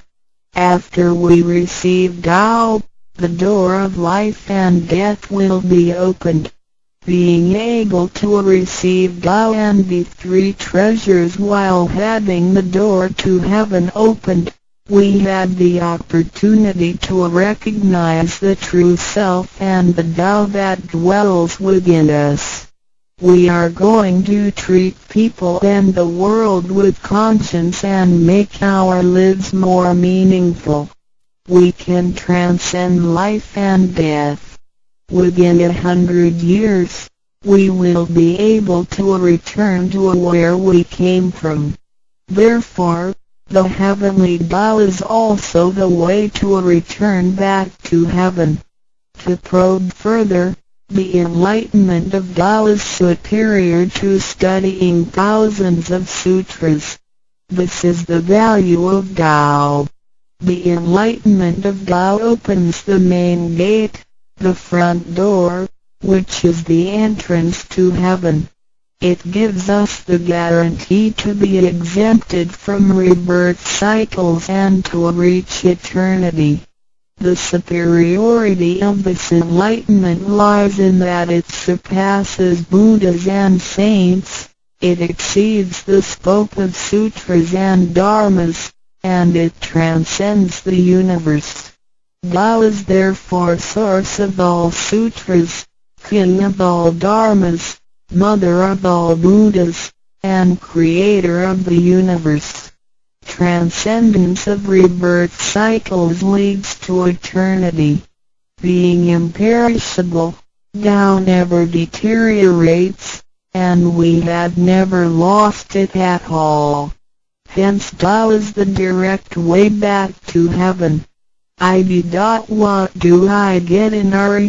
After we receive Tao, the door of life and death will be opened. Being able to receive Tao and the three treasures while having the door to heaven opened, we had the opportunity to recognize the true self and the Tao that dwells within us. We are going to treat people and the world with conscience and make our lives more meaningful. We can transcend life and death. Within 100 years, we will be able to return to where we came from. Therefore, the heavenly Tao is also the way to return back to heaven. To probe further, the enlightenment of Tao is superior to studying thousands of sutras. This is the value of Tao. The enlightenment of Tao opens the main gate, the front door, which is the entrance to heaven. It gives us the guarantee to be exempted from rebirth cycles and to reach eternity. The superiority of this enlightenment lies in that it surpasses Buddhas and saints, it exceeds the scope of sutras and dharmas, and it transcends the universe. Tao is therefore source of all sutras, king of all dharmas, mother of all Buddhas, and creator of the universe. Transcendence of rebirth cycles leads to eternity. being imperishable, Tao never deteriorates, and we had never lost it at all. Hence Tao is the direct way back to heaven. What do I get in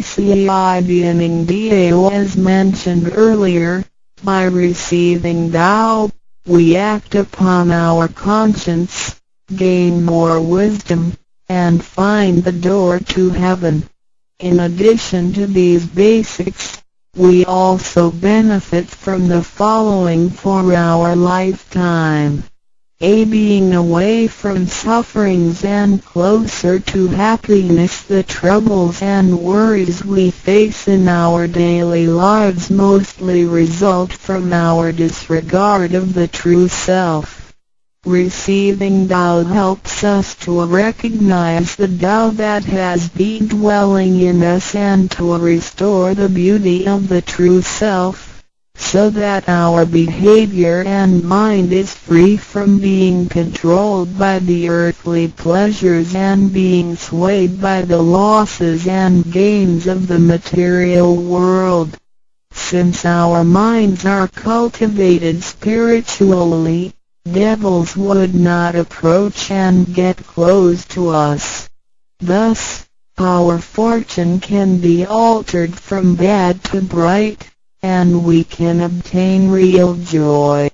RECI beginning Dao as mentioned earlier? By receiving Tao, we act upon our conscience, gain more wisdom, and find the door to heaven. In addition to these basics, we also benefit from the following for our lifetime. Being away from sufferings and closer to happiness. The troubles and worries we face in our daily lives mostly result from our disregard of the true self. Receiving Tao helps us to recognize the Tao that has been dwelling in us and to restore the beauty of the true self, so that our behavior and mind is free from being controlled by the earthly pleasures and being swayed by the losses and gains of the material world. Since our minds are cultivated spiritually, devils would not approach and get close to us. Thus, our fortune can be altered from bad to bright, and we can obtain real joy.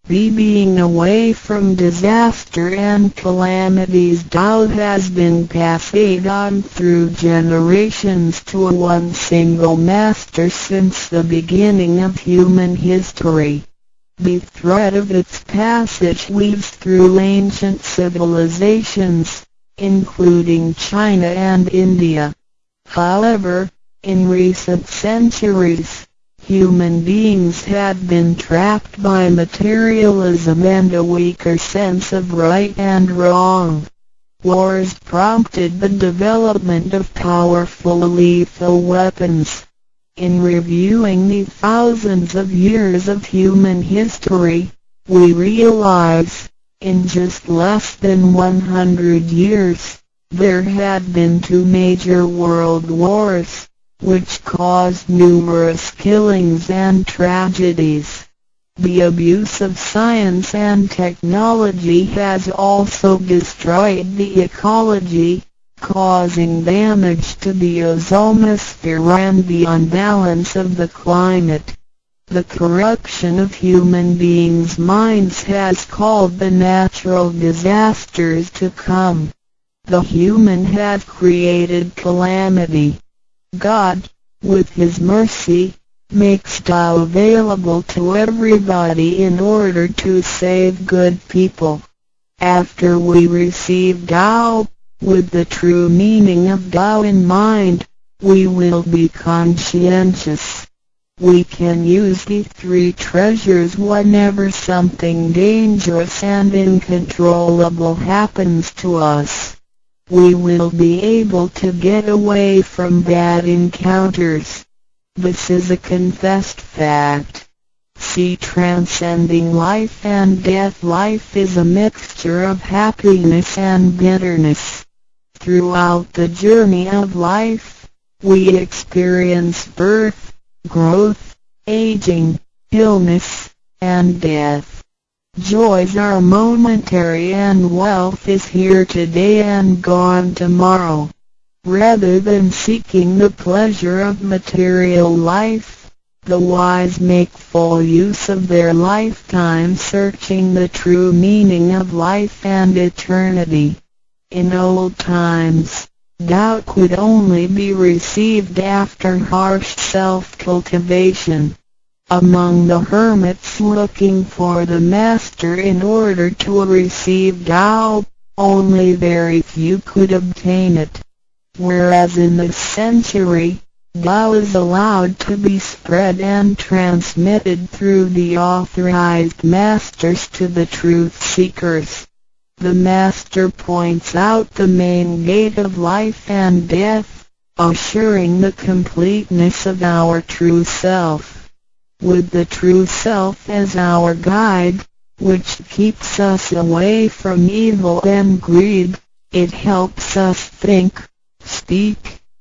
Being away from disaster and calamities. Tao has been passed on through generations to one single master since the beginning of human history. The thread of its passage weaves through ancient civilizations, including China and India. However, in recent centuries, human beings had been trapped by materialism and a weaker sense of right and wrong. Wars prompted the development of powerful lethal weapons. In reviewing the thousands of years of human history, we realize, in just less than 100 years, there had been 2 major world wars, which caused numerous killings and tragedies. The abuse of science and technology has also destroyed the ecology, causing damage to the ozonosphere and the unbalance of the climate. The corruption of human beings' minds has called the natural disasters to come. The human have created calamity. God, with His mercy, makes Tao available to everybody in order to save good people. After we receive Tao, with the true meaning of Tao in mind, we will be conscientious. We can use the 3 treasures whenever something dangerous and uncontrollable happens to us. We will be able to get away from bad encounters. This is a confessed fact. See, transcending life and death. Life is a mixture of happiness and bitterness. Throughout the journey of life, we experience birth, growth, aging, illness, and death. Joys are momentary and wealth is here today and gone tomorrow. Rather than seeking the pleasure of material life, the wise make full use of their lifetime searching the true meaning of life and eternity. In old times, Tao could only be received after harsh self-cultivation. Among the hermits looking for the master in order to receive Tao, only very few could obtain it. Whereas in this century, Tao is allowed to be spread and transmitted through the authorized masters to the truth seekers. The master points out the main gate of life and death, assuring the completeness of our true self. With the true self as our guide, which keeps us away from evil and greed, it helps us think, speak,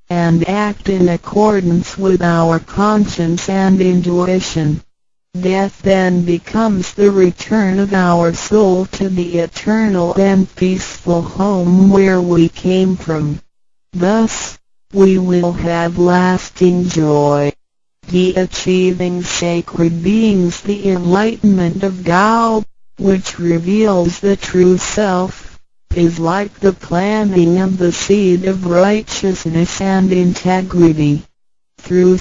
and act in accordance with our conscience and intuition. Death then becomes the return of our soul to the eternal and peaceful home where we came from. Thus, we will have lasting joy. The achieving sacred beings the enlightenment of Tao, which reveals the true self, is like the planting of the seed of righteousness and integrity. Through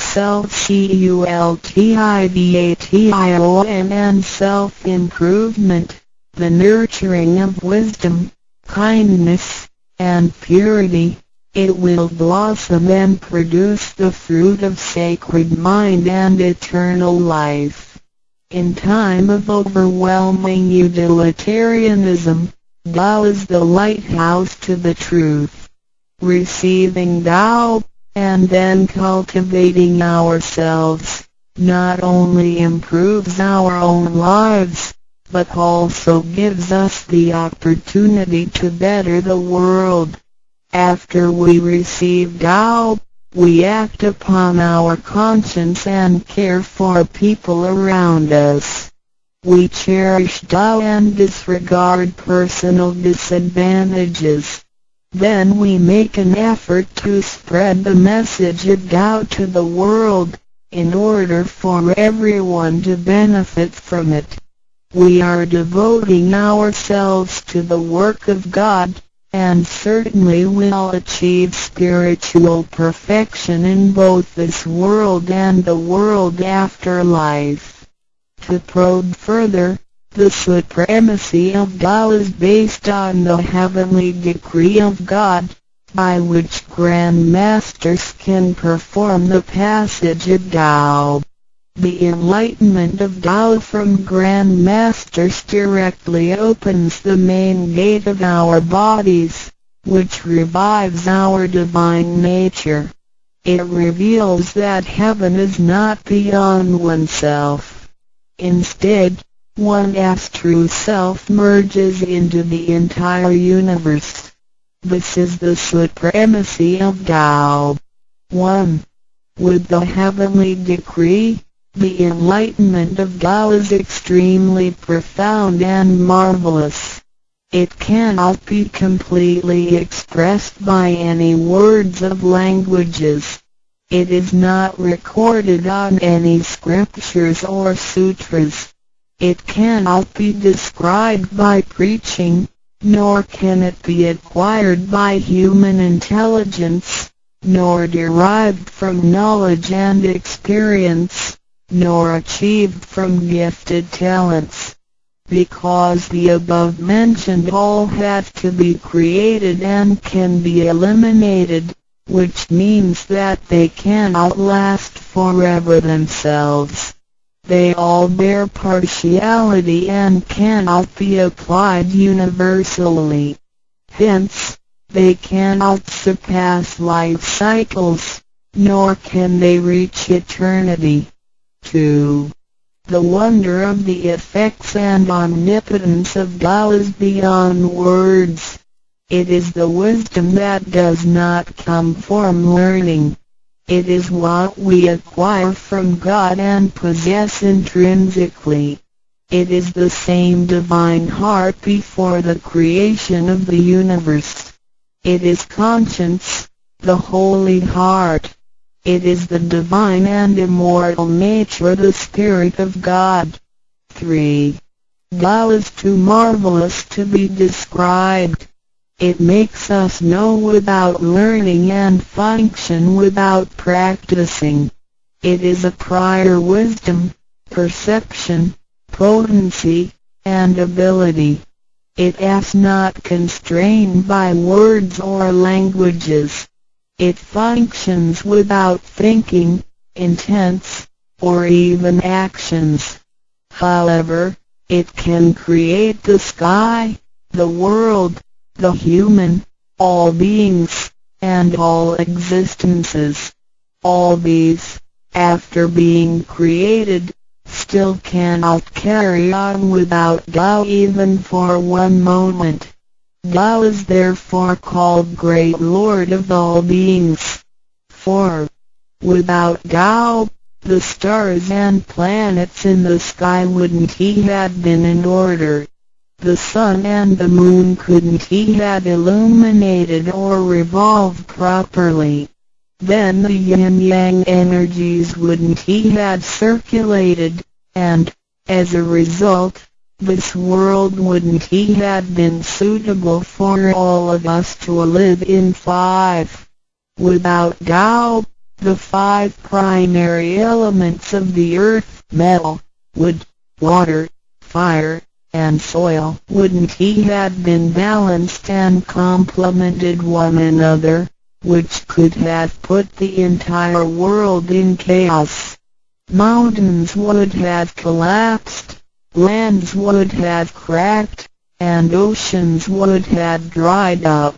self-cultivation and self-improvement, the nurturing of wisdom, kindness, and purity, it will blossom and produce the fruit of sacred mind and eternal life. In time of overwhelming utilitarianism, Tao is the lighthouse to the truth. Receiving Tao, and then cultivating ourselves, not only improves our own lives, but also gives us the opportunity to better the world. After we receive Tao, we act upon our conscience and care for people around us. We cherish Tao and disregard personal disadvantages. Then we make an effort to spread the message of Tao to the world, in order for everyone to benefit from it. We are devoting ourselves to the work of God, and certainly will achieve spiritual perfection in both this world and the world after life. To probe further, the supremacy of Tao is based on the heavenly decree of God, by which Grand Masters can perform the passage of Tao. The enlightenment of Tao from Grand Masters directly opens the main gate of our bodies, which revives our divine nature. It reveals that heaven is not beyond oneself. Instead, one's true self merges into the entire universe. This is the supremacy of Tao. 1. With the heavenly decree, the enlightenment of Tao is extremely profound and marvelous. It cannot be completely expressed by any words of languages. It is not recorded on any scriptures or sutras. It cannot be described by preaching, nor can it be acquired by human intelligence, nor derived from knowledge and experience, nor achieved from gifted talents. Because the above-mentioned all have to be created and can be eliminated, which means that they cannot last forever themselves. They all bear partiality and cannot be applied universally. Hence, they cannot surpass life cycles, nor can they reach eternity. 2. The wonder of the effects and omnipotence of Tao is beyond words. It is the wisdom that does not come from learning. It is what we acquire from God and possess intrinsically. It is the same divine heart before the creation of the universe. It is conscience, the holy heart. It is the divine and immortal nature, the Spirit of God. 3. Tao is too marvelous to be described. It makes us know without learning and function without practicing. It is a prior wisdom, perception, potency, and ability. It is not constrained by words or languages. It functions without thinking, intents, or even actions. However, it can create the sky, the world, the human, all beings, and all existences. All these, after being created, still cannot carry on without Tao even for one moment. Tao is therefore called Great Lord of all beings. 4. Without Tao, the stars and planets in the sky wouldn't he had been in order. The sun and the moon couldn't he had illuminated or revolved properly. Then the yin-yang energies wouldn't he had circulated, and, as a result, this world wouldn't he had been suitable for all of us to live in. 5. Without Tao, the 5 primary elements of the earth, metal, wood, water, fire, and soil, wouldn't he had been balanced and complemented one another, which could have put the entire world in chaos. Mountains would have collapsed, lands would have cracked, and oceans would have dried up.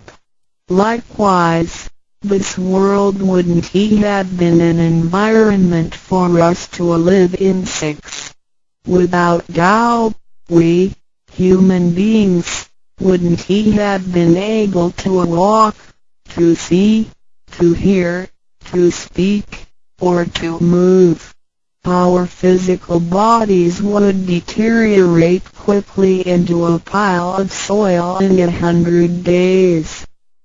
Likewise, this world wouldn't he had been an environment for us to live in. 6. Without Tao, we, human beings, wouldn't he have been able to walk, to see, to hear, to speak, or to move. Our physical bodies would deteriorate quickly into a pile of soil in 100 days.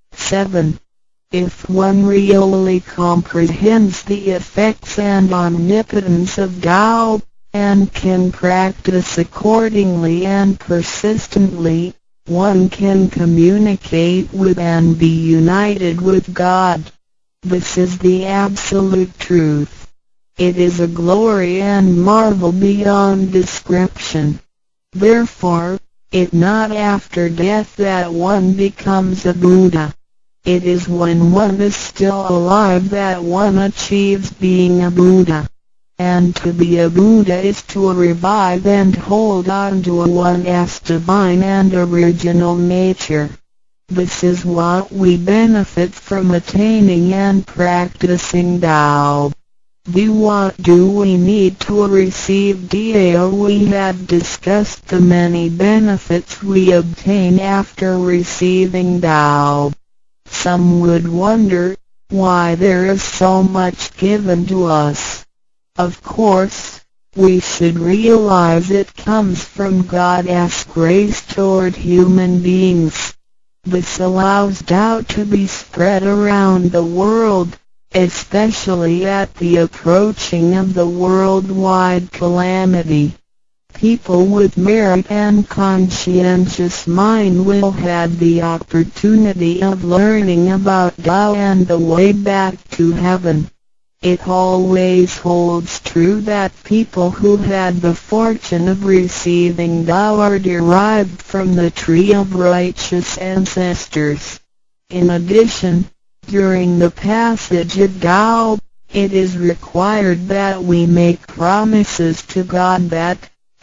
7. If one really comprehends the effects and omnipotence of Tao, and can practice accordingly and persistently, one can communicate with and be united with God. This is the absolute truth. It is a glory and marvel beyond description. Therefore, it not after death that one becomes a Buddha. It is when one is still alive that one achieves being a Buddha. And to be a Buddha is to revive and hold on to one's divine and original nature. This is what we benefit from attaining and practicing Tao. What do we need to receive Tao? We have discussed the many benefits we obtain after receiving Tao. Some would wonder why there is so much given to us. Of course, we should realize it comes from God's grace toward human beings. This allows Tao to be spread around the world, especially at the approaching of the worldwide calamity. People with merit and conscientious mind will have the opportunity of learning about Tao and the way back to heaven. It always holds true that people who had the fortune of receiving Tao are derived from the tree of righteous ancestors. In addition, during the passage of Tao, it is required that we make promises to God that,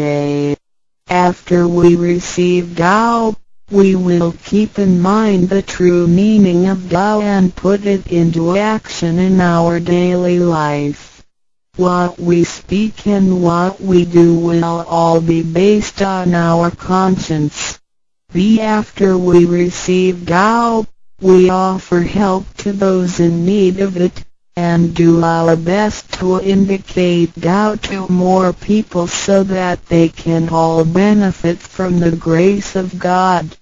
after we receive Tao, we will keep in mind the true meaning of Tao and put it into action in our daily life. What we speak and what we do will all be based on our conscience. After we receive Tao, we offer help to those in need of it, and do our best to indicate Tao to more people so that they can all benefit from the grace of God.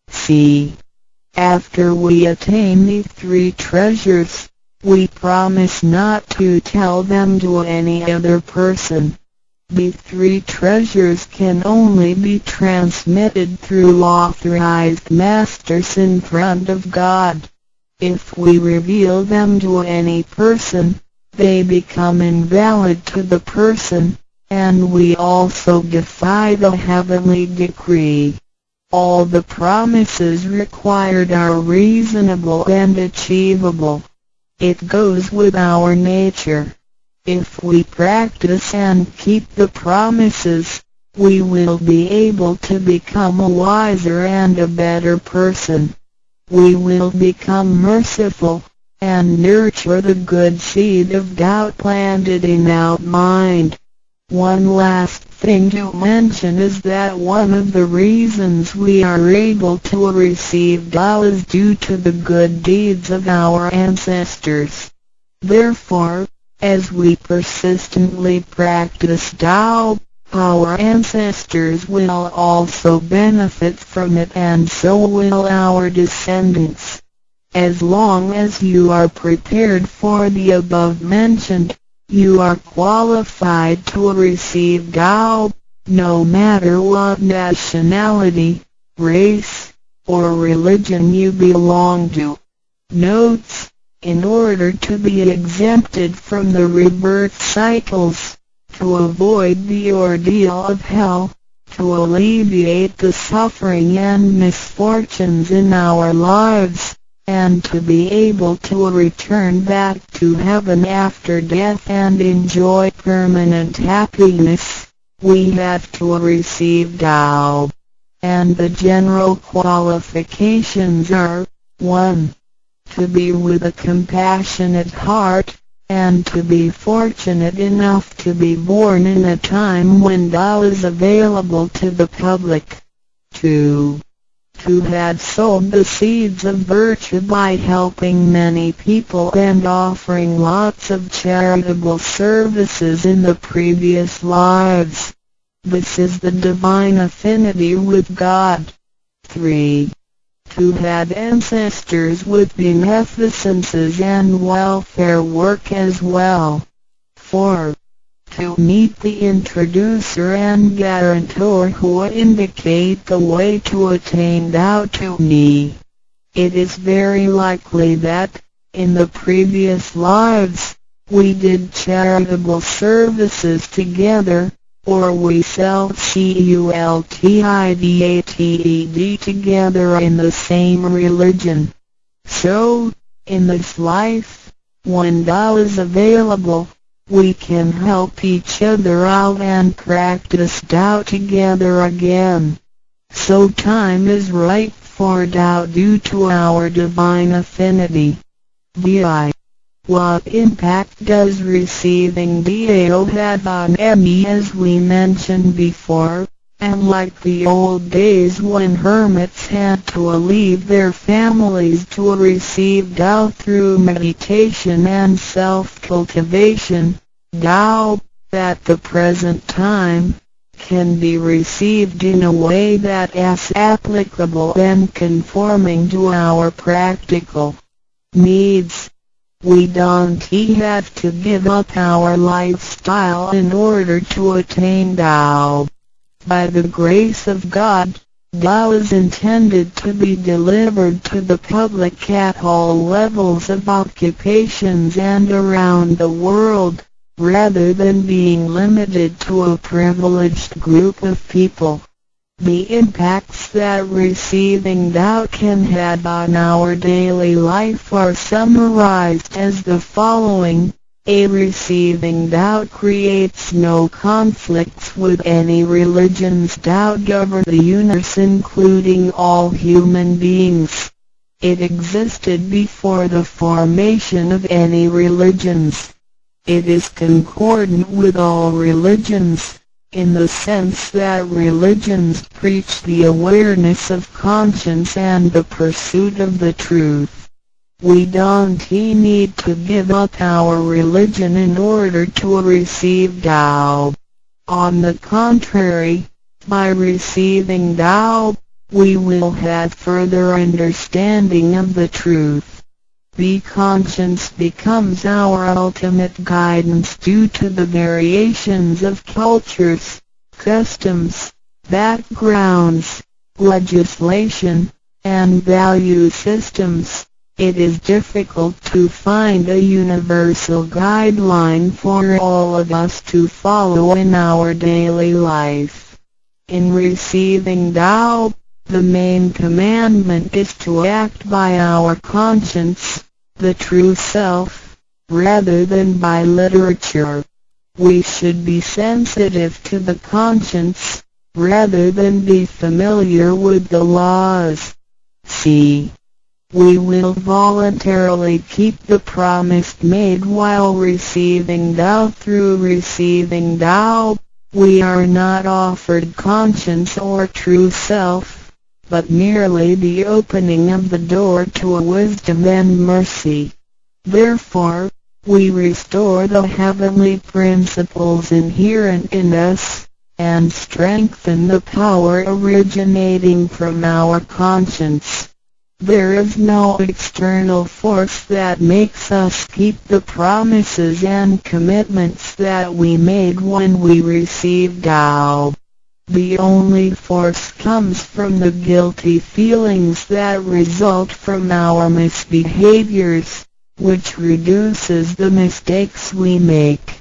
After we attain these 3 treasures, we promise not to tell them to any other person. The 3 treasures can only be transmitted through authorized masters in front of God. If we reveal them to any person, they become invalid to the person, and we also defy the heavenly decree. All the promises required are reasonable and achievable. It goes with our nature. If we practice and keep the promises, we will be able to become a wiser and a better person. We will become merciful, and nurture the good seed of Tao planted in our mind. One last thing to mention is that one of the reasons we are able to receive Tao is due to the good deeds of our ancestors. Therefore, as we persistently practice Tao, our ancestors will also benefit from it, and so will our descendants. As long as you are prepared for the above mentioned, you are qualified to receive Tao, no matter what nationality, race, or religion you belong to. Notes: in order to be exempted from the rebirth cycles, to avoid the ordeal of hell, to alleviate the suffering and misfortunes in our lives, and to be able to return back to heaven after death and enjoy permanent happiness, we have to receive Tao. And the general qualifications are: 1. To be with a compassionate heart, and to be fortunate enough to be born in a time when Tao is available to the public. 2. To have sowed the seeds of virtue by helping many people and offering lots of charitable services in the previous lives. This is the divine affinity with God. 3. To have ancestors with beneficences and welfare work as well. 4. To meet the introducer and guarantor who indicate the way to attain Tao to me. It is very likely that, in the previous lives, we did charitable services together, or we cultivated together in the same religion. So, in this life, when Tao is available, we can help each other out and practice Tao together again. So time is ripe for Tao due to our divine affinity. Vi. What impact does receiving Tao have on me? As we mentioned before, and like the old days when hermits had to leave their families to receive Tao through meditation and self-cultivation, Tao, at the present time, can be received in a way that is applicable and conforming to our practical needs. We don't have to give up our lifestyle in order to attain Tao. By the grace of God, Tao is intended to be delivered to the public at all levels of occupations and around the world, rather than being limited to a privileged group of people. The impacts that receiving Tao can have on our daily life are summarized as the following. A. Receiving Tao creates no conflicts with any religions. Tao governs the universe, including all human beings. It existed before the formation of any religions. It is concordant with all religions, in the sense that religions preach the awareness of conscience and the pursuit of the truth. We don't need to give up our religion in order to receive Tao. On the contrary, by receiving Tao, we will have further understanding of the truth. The conscience becomes our ultimate guidance due to the variations of cultures, customs, backgrounds, legislation, and value systems. It is difficult to find a universal guideline for all of us to follow in our daily life. In receiving Tao, the main commandment is to act by our conscience, the true self, rather than by literature. We should be sensitive to the conscience, rather than be familiar with the laws. C. We will voluntarily keep the promise made while receiving Tao. Through receiving Tao, we are not offered conscience or true self, but merely the opening of the door to wisdom and mercy. Therefore, we restore the heavenly principles inherent in us, and strengthen the power originating from our conscience. There is no external force that makes us keep the promises and commitments that we made when we received Tao. The only force comes from the guilty feelings that result from our misbehaviors, which reduces the mistakes we make.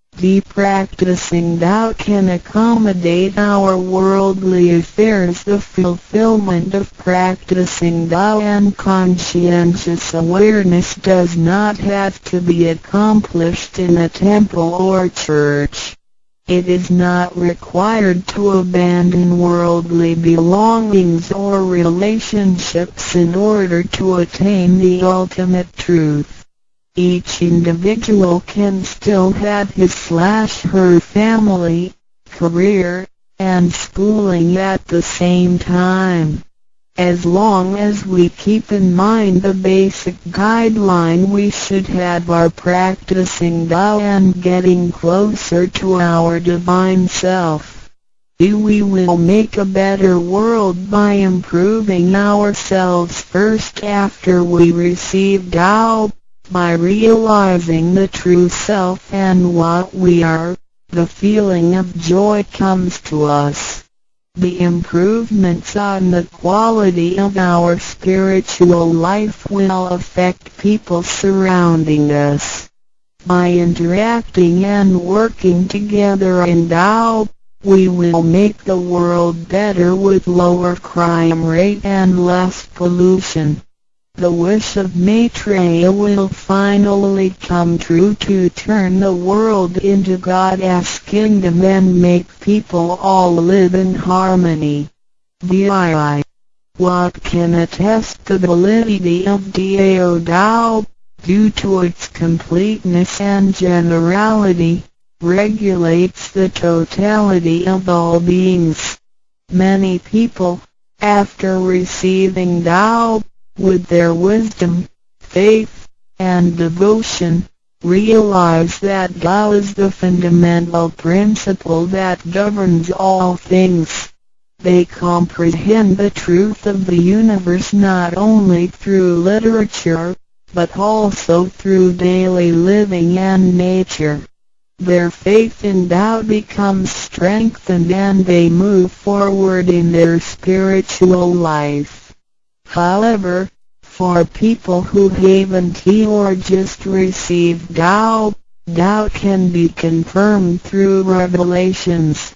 Practicing Tao can accommodate our worldly affairs. The fulfillment of practicing Tao and conscientious awareness does not have to be accomplished in a temple or church. It is not required to abandon worldly belongings or relationships in order to attain the ultimate truth. Each individual can still have his/her family, career, and schooling at the same time. As long as we keep in mind the basic guideline, we should have our practicing Tao and getting closer to our divine self. We will make a better world by improving ourselves first after we receive Tao. By realizing the true self and what we are, the feeling of joy comes to us. The improvements on the quality of our spiritual life will affect people surrounding us. By interacting and working together in Tao, we will make the world better with lower crime rate and less pollution. The wish of Maitreya will finally come true to turn the world into God's kingdom and make people all live in harmony. What can attest the validity of Dao Tao, due to its completeness and generality, regulates the totality of all beings. Many people, after receiving Tao, with their wisdom, faith, and devotion, realize that Tao is the fundamental principle that governs all things. They comprehend the truth of the universe not only through literature, but also through daily living and nature. Their faith in Tao becomes strengthened and they move forward in their spiritual life. However, for people who haven't or just received Tao, Tao can be confirmed through revelations.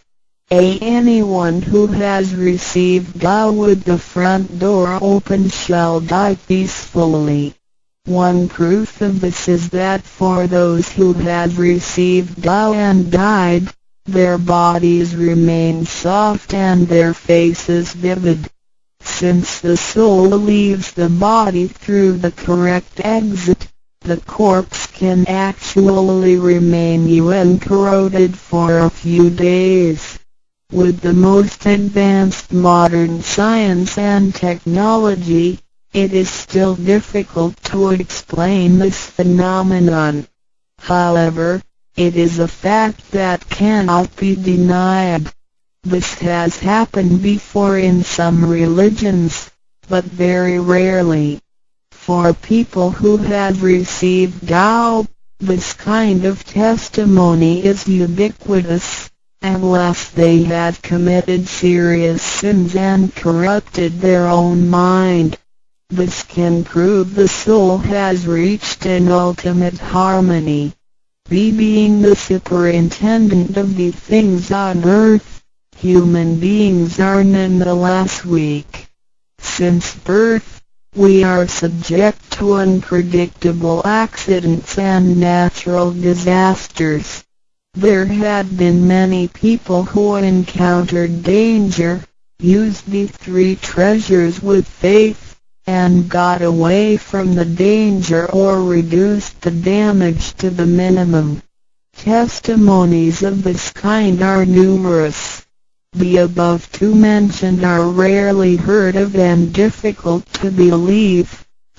Anyone who has received Tao with the front door open shall die peacefully. One proof of this is that for those who have received Tao and died, their bodies remain soft and their faces vivid. Since the soul leaves the body through the correct exit, the corpse can actually remain uncorroded for a few days. With the most advanced modern science and technology, it is still difficult to explain this phenomenon. However, it is a fact that cannot be denied. This has happened before in some religions, but very rarely. For people who have received Tao, this kind of testimony is ubiquitous, unless they have committed serious sins and corrupted their own mind. This can prove the soul has reached an ultimate harmony. Being the superintendent of the things on earth, human beings are nonetheless weak. Since birth, we are subject to unpredictable accidents and natural disasters. There have been many people who encountered danger, used the three treasures with faith, and got away from the danger or reduced the damage to the minimum. Testimonies of this kind are numerous. The above two mentioned are rarely heard of and difficult to believe,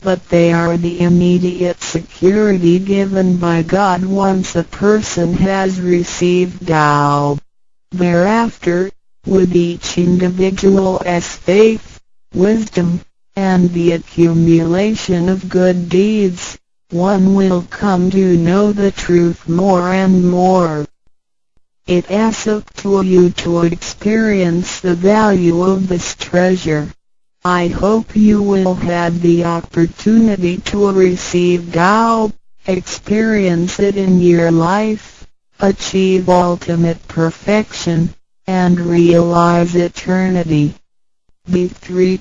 but they are the immediate security given by God once a person has received Tao. Thereafter, with each individual's faith, wisdom, and the accumulation of good deeds, one will come to know the truth more and more. It is up to you to experience the value of this treasure. I hope you will have the opportunity to receive Tao, experience it in your life, achieve ultimate perfection, and realize eternity. The 3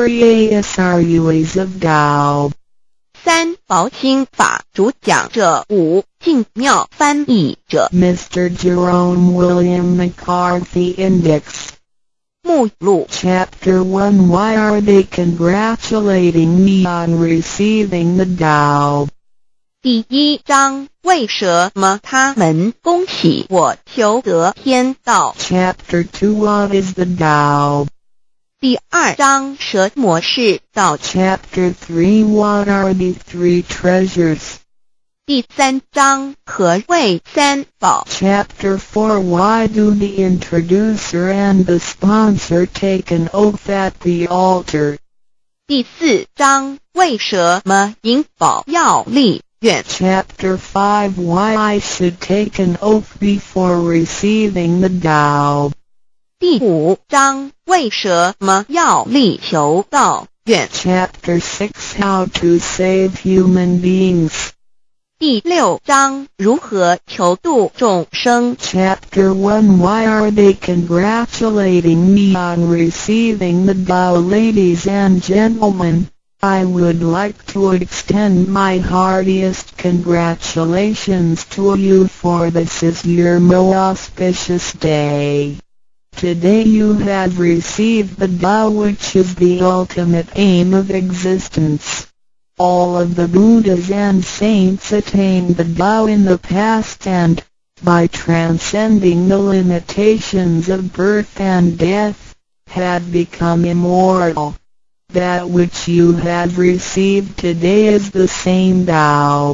Treasuries of Tao。 三宝心法主讲者5净妙翻译者 Mr. Jerome William McCarthy Index。 目录 Chapter 1 Why are they congratulating me on receiving the Tao? 第1章为什么他们恭喜我求得天道 Chapter 2 What is the Tao? 第2章什么是道 Chapter 3 What are the 3 treasures? 第3章何谓三宝 Chapter 4 Why do the introducer and the sponsor take an oath at the altar? 第4章为什么引宝要立愿 Chapter 5 Why I should take an oath before receiving the Tao? 第5章为什么要立求道愿 Chapter 6 How to save human beings. 第6章如何求度众生 Chapter 1 Why are they congratulating me on receiving the Tao? Ladies and gentlemen, I would like to extend my heartiest congratulations to you, for this is your most auspicious day. Today you have received the Tao, which is the ultimate aim of existence. All of the Buddhas and saints attained the Tao in the past, and, by transcending the limitations of birth and death, had become immortal. That which you have received today is the same Tao.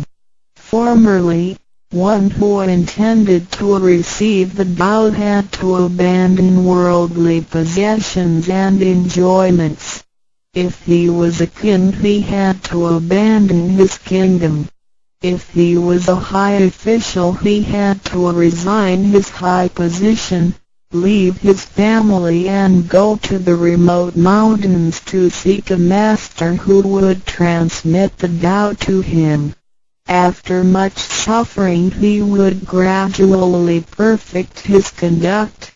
Formerly, one who intended to receive the Tao had to abandon worldly possessions and enjoyments. If he was a king, he had to abandon his kingdom. If he was a high official, he had to resign his high position, leave his family and go to the remote mountains to seek a master who would transmit the Tao to him. After much suffering he would gradually perfect his conduct,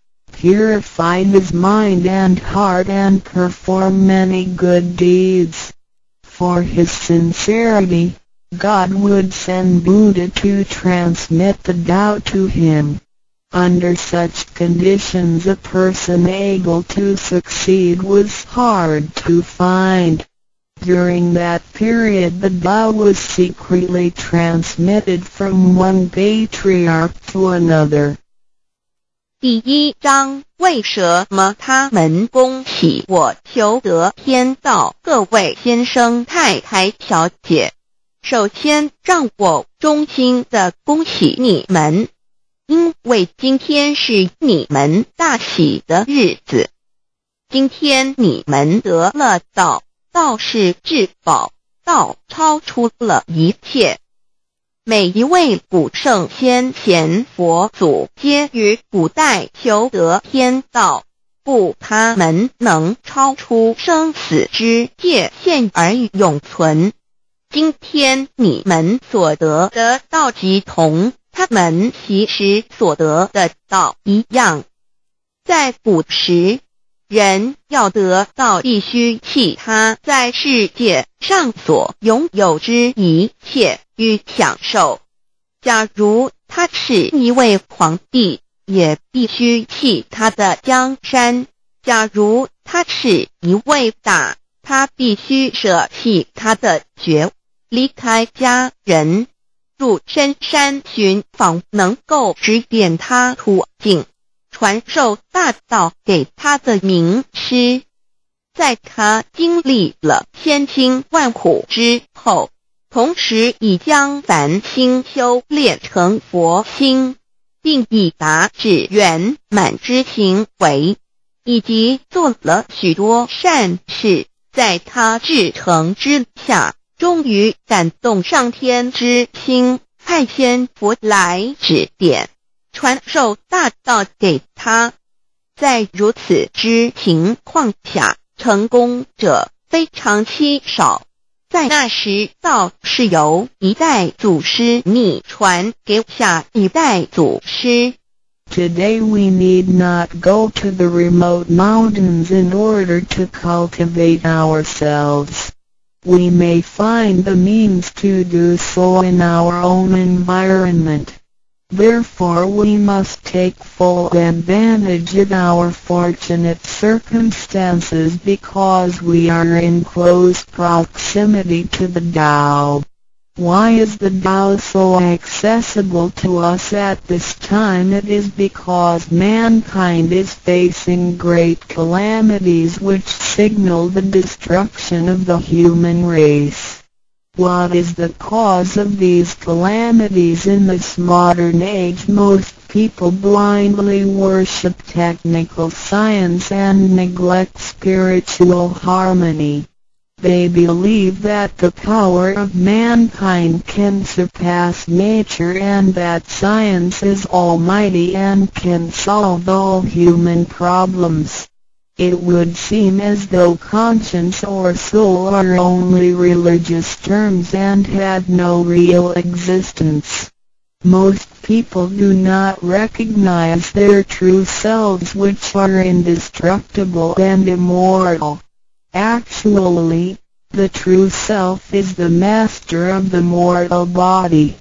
purify his mind and heart, and perform many good deeds. For his sincerity, God would send Buddha to transmit the Tao to him. Under such conditions a person able to succeed was hard to find. During that period the Tao was secretly transmitted from one patriarch to another. 第1章为什么他们恭喜我求得天道？各位先生太太小姐，首先让我衷心的恭喜你们，因为今天是你们大喜的日子。今天你们得了道，道是至宝，道超出了一切。每一位古圣先贤佛祖皆于古代求得天道，故他们能超出生死之界限而永存。今天你们所得的道即同他们其实所得的道一样。在古时，人要得道必须弃他在世界上所拥有之一切与享受。假如他是一位皇帝，也必须弃他的江山；假如他是一位大，他必须舍弃他的爵，离开家人，入深山寻访能够指点他途径，传授大道给他的名师。 在他经历了千辛万苦之后，同时已将凡心修炼成佛心，并已达至圆满之行为，以及做了许多善事，在他至诚之下，终于感动上天之心，派仙佛来指点，传授大道给他。在如此之情况下，成功者非常稀少。在那时，道是由一代祖师秘传给下一代祖师。 Today we need not go to the remote mountains in order to cultivate ourselves. We may find the means to do so in our own environment. Therefore we must take full advantage of our fortunate circumstances because we are in close proximity to the Tao. Why is the Tao so accessible to us at this time? It is because mankind is facing great calamities which signal the destruction of the human race. What is the cause of these calamities in this modern age? Most people blindly worship technical science and neglect spiritual harmony. They believe that the power of mankind can surpass nature and that science is almighty and can solve all human problems. It would seem as though conscience or soul are only religious terms and had no real existence. Most people do not recognize their true selves, which are indestructible and immortal. Actually, the true self is the master of the mortal body.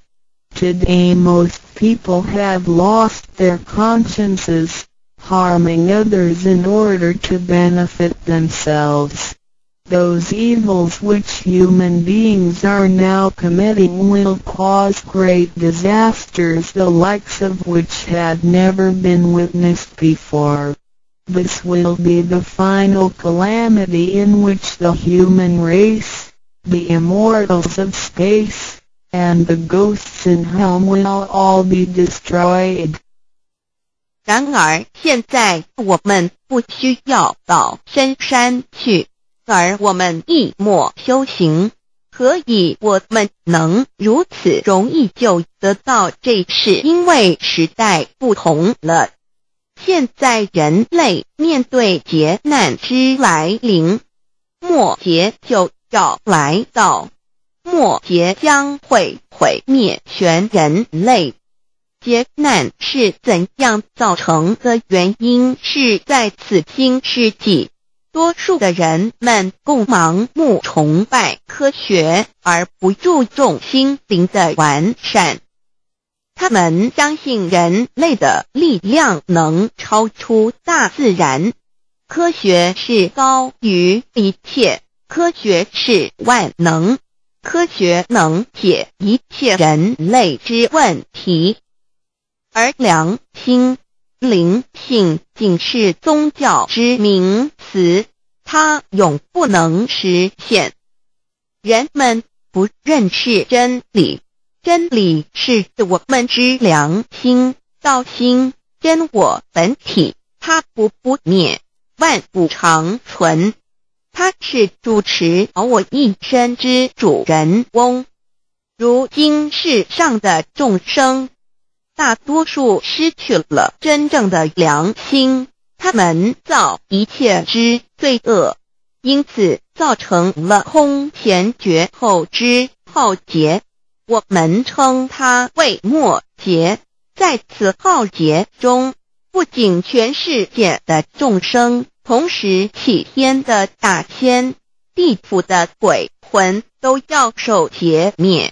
Today most people have lost their consciences, harming others in order to benefit themselves. Those evils which human beings are now committing will cause great disasters, the likes of which had never been witnessed before. This will be the final calamity in which the human race, the immortals of space, and the ghosts in hell will all be destroyed. 然而现在我们不需要到深山去，而我们一默修行。何以我们能如此容易就得到这事？因为时代不同了。现在人类面对劫难之来临，末劫就要来到，末劫将会毁灭全人类。劫难是怎样造成的？原因是在此今世纪，多数的人们共盲目崇拜科学，而不注重心灵的完善。他们相信人类的力量能超出大自然，科学是高于一切，科学是万能，科学能解一切人类之问题。而良心、灵性仅是宗教之名词，它永不能实现。人们不认识真理，真理是我们之良心、道心、真我本体，它不灭，万物长存。它是主持我一生之主人翁。如今世上的众生，大多数失去了真正的良心，他们造一切之罪恶，因此造成了空前绝后之浩劫。我们称它为末劫。在此浩劫中，不仅全世界的众生，同时起天的大仙、地府的鬼魂都要受劫灭。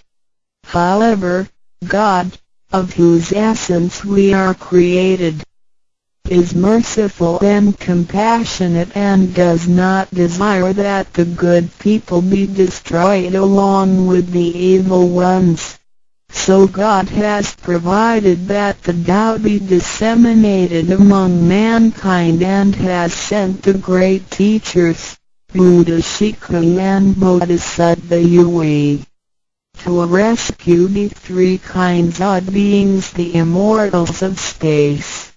However, God, of whose essence we are created, is merciful and compassionate and does not desire that the good people be destroyed along with the evil ones. So God has provided that the Tao be disseminated among mankind and has sent the great teachers, Buddha Shikha and Bodhisattva Yui. To rescue the three kinds of beings, the immortals of space,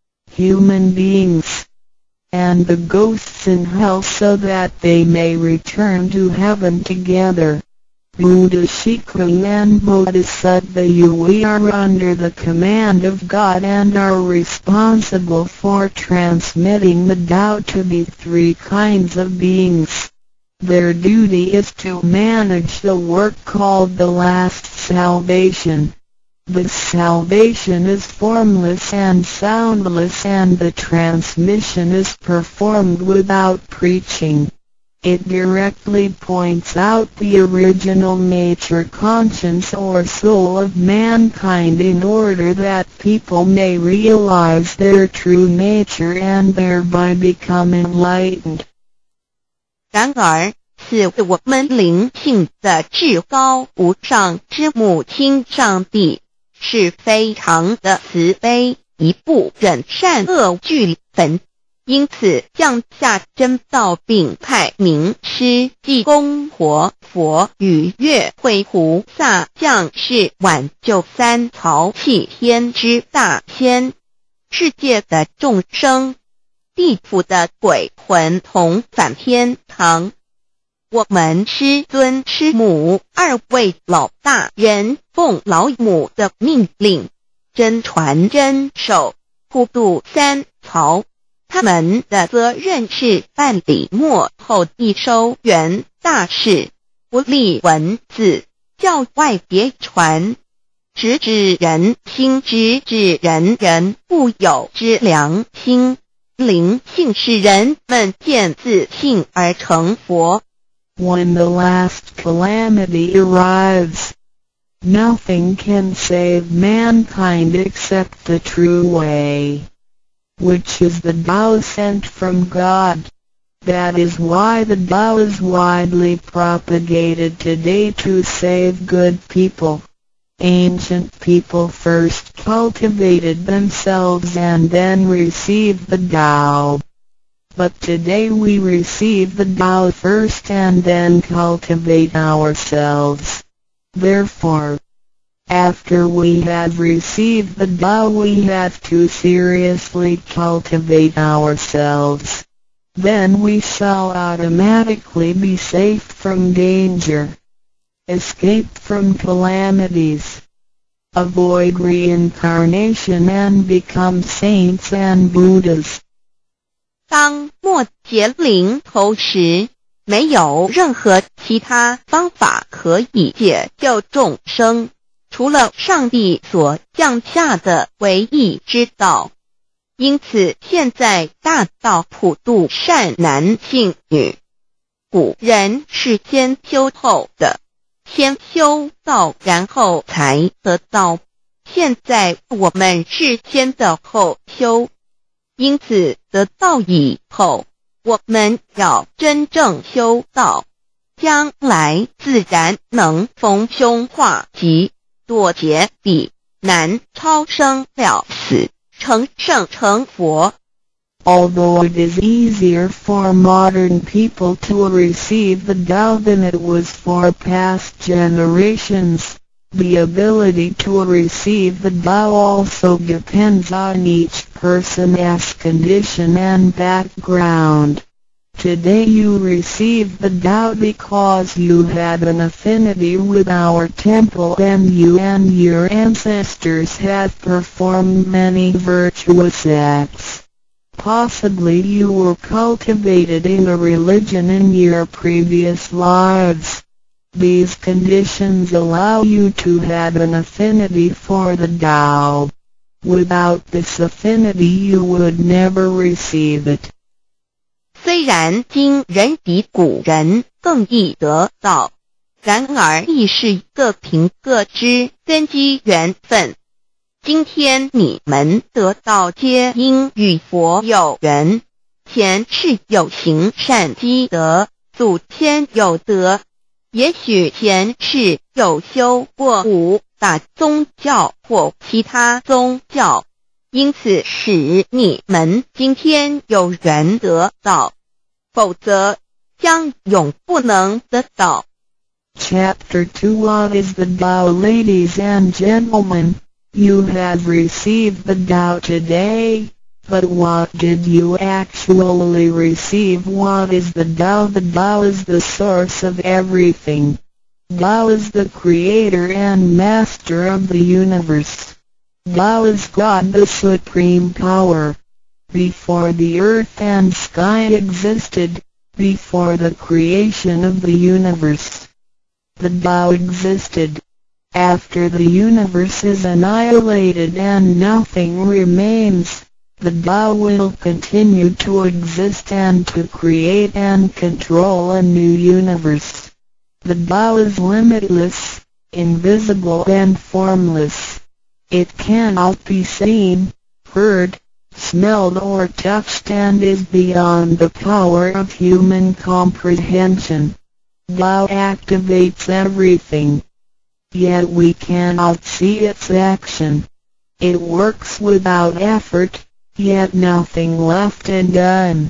human beings, and the ghosts in hell, so that they may return to heaven together. Buddha Shikha and Bodhisattva Yui are under the command of God and are responsible for transmitting the Tao to the three kinds of beings. Their duty is to manage the work called the last salvation. This salvation is formless and soundless, and the transmission is performed without preaching. It directly points out the original nature, conscience or soul of mankind, in order that people may realize their true nature and thereby become enlightened. 然而，是我们灵性的至高无上之母亲上帝，是非常的慈悲，一不忍善恶俱焚，因此降下真道，并派名师济公活佛与月慧菩萨降世，挽救三曹弃天之大千，世界的众生，地府的鬼魂同返天堂。我们师尊师母二位老大人奉老母的命令，真传真守，普渡三曹。他们的责任是办理末后一收圆大事，不立文字，教外别传，直指人心，直指人人不有之良心。灵性使人们见自性而成佛。 When the last calamity arrives, nothing can save mankind except the true way, which is the Tao sent from God. That is why the Tao is widely propagated today to save good people. Ancient people first cultivated themselves and then received the Tao. But today we receive the Tao first and then cultivate ourselves. Therefore, after we have received the Tao, we have to seriously cultivate ourselves. Then we shall automatically be safe from danger, escape from calamities, avoid reincarnation and become saints and Buddhas. 当末劫临头时，没有任何其他方法可以解救众生，除了上帝所降下的唯一之道。因此现在大道普渡善男信女，古人是先修后的，先修道然后才得道，现在我们是先的后修。因此得道以后，我们要真正修道，将来自然能逢凶化吉，躲劫彼难，超生了死，成圣成佛。 Although it is easier for modern people to receive the Tao than it was for past generations, the ability to receive the Tao also depends on each person's condition and background. Today you receive the Tao because you had an affinity with our temple and you and your ancestors have performed many virtuous acts. Possibly you were cultivated in a religion in your previous lives. These conditions allow you to have an affinity for the Tao. Without this affinity you would never receive it. 虽然今人比古人更易得道，然而亦是各凭各之根基缘分。今天你们得道皆因与佛有缘，前世有行善积德，祖先有德。也许前世有修过武打宗教或其他宗教，因此使你们今天有缘得道。否则， 将永不能得到。 Chapter 2 What is the Tao? Ladies and gentlemen, you have received the Tao today, but what did you actually receive? What is the Tao? The Tao is the source of everything. Tao is the creator and master of the universe. Tao is God, the supreme power. Before the earth and sky existed, before the creation of the universe, the Tao existed. After the universe is annihilated and nothing remains, the Tao will continue to exist and to create and control a new universe. The Tao is limitless, invisible and formless. It cannot be seen, heard, smelled or touched and is beyond the power of human comprehension. Tao activates everything, yet we cannot see its action. It works without effort, yet nothing left undone.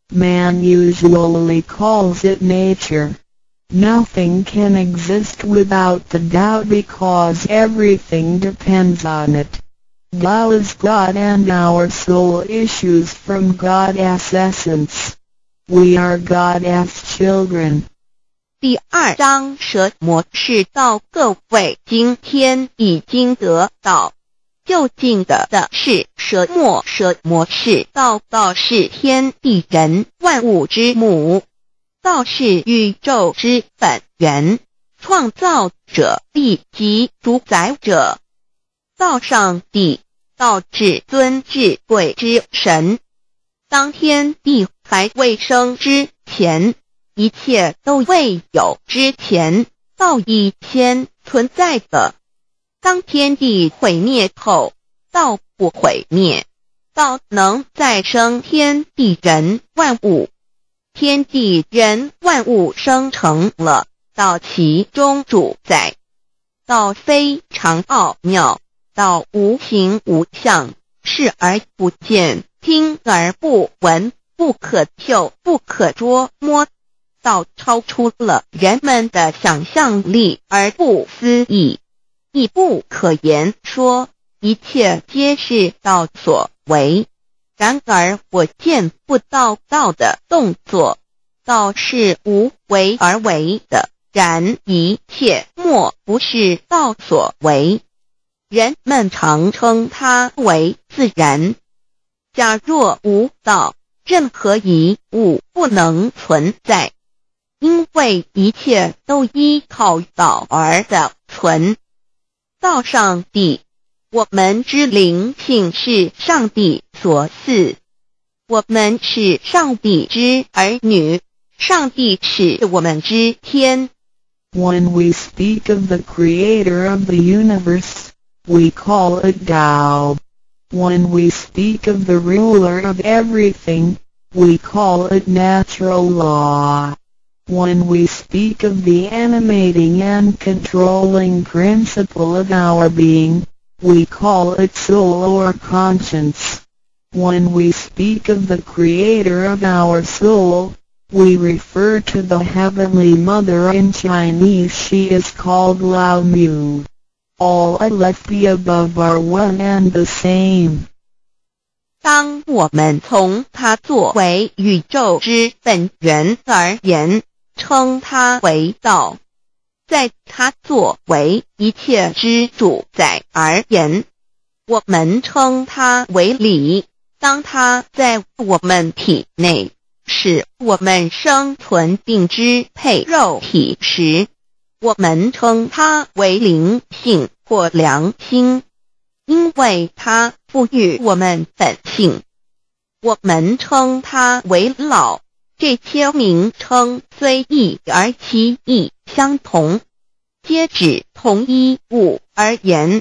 Man usually calls it nature. Nothing can exist without the Tao because everything depends on it. Tao is God and our soul issues from God's essence. We are God's children. 第2章蛇魔是道，各位今天已经得到。究竟的是蛇魔，蛇魔是道，道是天地人万物之母，道是宇宙之本源，创造者亦即主宰者。道上帝，道至尊至贵之神。当天地还未生之前，一切都未有之前，道已先存在的。当天地毁灭后，道不毁灭，道能再生天地人万物。天地人万物生成了，道其中主宰。道非常奥妙，道无形无相，视而不见，听而不闻，不可嗅，不可捉摸。道超出了人们的想象力而不思议，亦不可言说，一切皆是道所为。然而我见不到道的动作，道是无为而为的，然一切莫不是道所为。人们常称它为自然。假若无道，任何一物不能存在，因为一切都依靠道而的存。道上帝，我们之灵性是上帝所赐，我们是上帝之儿女，上帝是我们之天。 When we speak of the creator of the universe, we call it Tao. When we speak of the ruler of everything, we call it natural law. When we speak of the animating and controlling principle of our being, we call it soul or conscience. When we speak of the creator of our soul, we refer to the Heavenly Mother. In Chinese she is called Lao Mu. All the above are one and the same. 当我们从它作为宇宙之本源而言，称它为道；在它作为一切之主宰而言，我们称它为理。当它在我们体内，使我们生存并支配肉体时，我们称它为灵性或良心，因为它赋予我们本性。我们称它为老，这些名称虽异而其意相同，皆指同一物而言。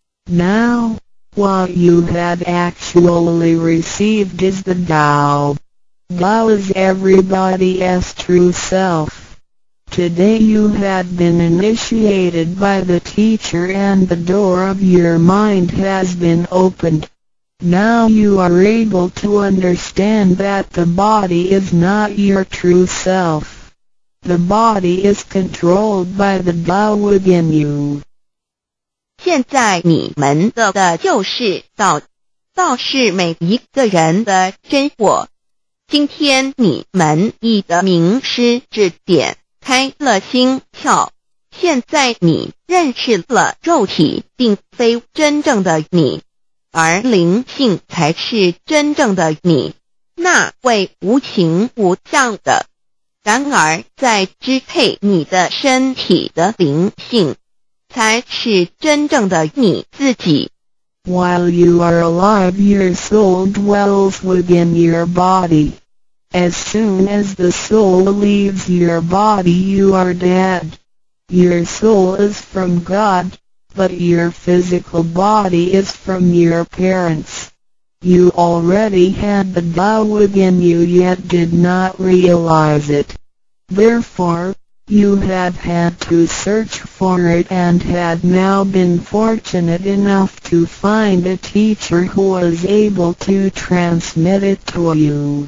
Now, what you have actually received is the Tao. Tao is everybody's true self. Today you have been initiated by the teacher and the door of your mind has been opened. Now you are able to understand that the body is not your true self. The body is controlled by the Tao within you. 现在你们的就是道，道是每一个人的真我。今天你们一的名师指点开了心窍，现在你认识了肉体并非真正的你，而灵性才是真正的你，那位无形无相的。然而在支配你的身体的灵性，才是真正的你自己。 While you are alive, your soul dwells within your body. As soon as the soul leaves your body, you are dead. Your soul is from God, but your physical body is from your parents. You already had the Tao within you yet did not realize it. Therefore, you have had to search for it and had now been fortunate enough to find a teacher who was able to transmit it to you.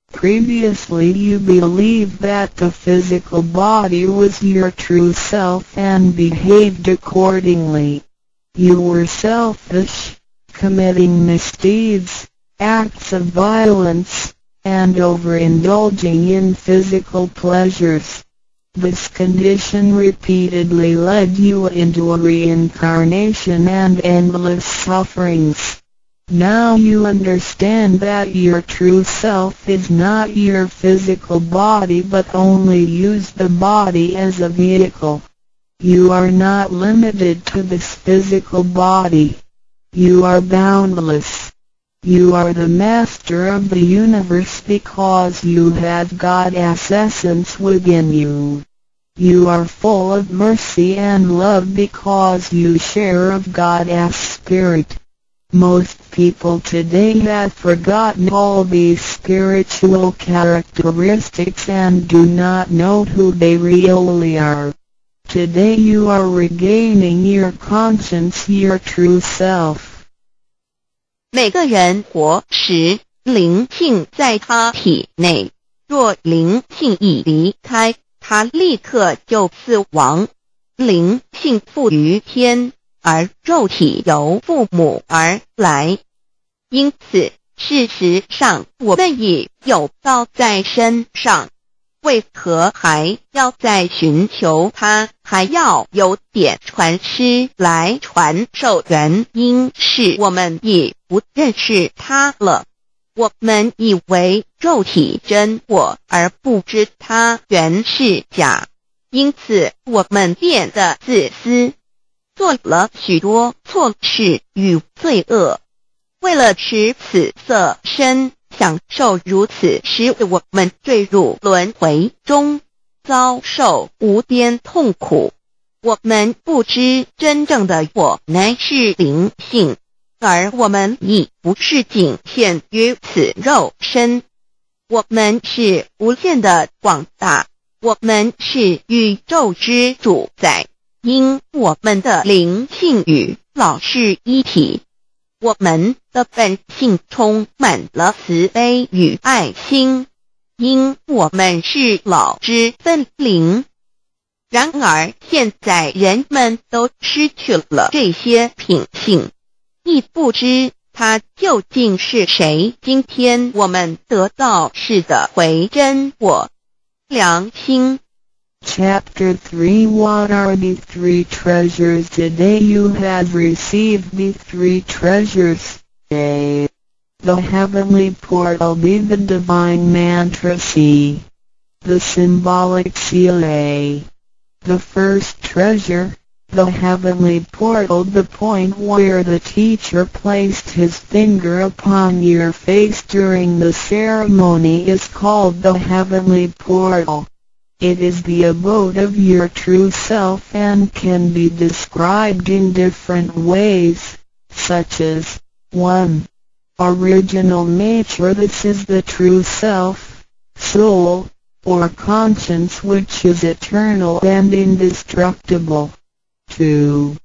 Previously you believed that the physical body was your true self and behaved accordingly. You were selfish, committing misdeeds, acts of violence, and overindulging in physical pleasures. This condition repeatedly led you into a reincarnation and endless sufferings. Now you understand that your true self is not your physical body but only use the body as a vehicle. You are not limited to this physical body. You are boundless. You are the master of the universe because you have God's essence within you. You are full of mercy and love because you share of God's spirit. Most people today have forgotten all these spiritual characteristics and do not know who they really are. Today you are regaining your conscience, your true self. 每个人活时，灵性在他体内，若灵性已离开，他立刻就死亡。灵性附于天，而肉体由父母而来。因此，事实上我们已有道在身上，为何还要再寻求它，还要有点传师来传授？原因是我们已不认识它了。我们以为肉体真我，而不知它原是假，因此我们变得自私，做了许多错事与罪恶。为了使此色身享受如此，使我们坠入轮回中，遭受无边痛苦。我们不知真正的我乃是灵性，而我们已不是仅限于此肉身。我们是无限的广大，我们是宇宙之主宰，因我们的灵性与老是一体。我们的本性充满了慈悲与爱心，因我们是老之分灵。然而现在人们都失去了这些品性，亦不知他究竟是谁。今天我们得到是的回真我良心。 Chapter 3 What are the three treasures? Today you have received the three treasures. A. The heavenly portal. B. The divine mantra. C. The symbolic seal. A. The first treasure, the heavenly portal. The point where the teacher placed his finger upon your face during the ceremony is called the heavenly portal. It is the abode of your true self and can be described in different ways, such as 1. Original nature. This is the true self, soul, or conscience which is eternal and indestructible. 2.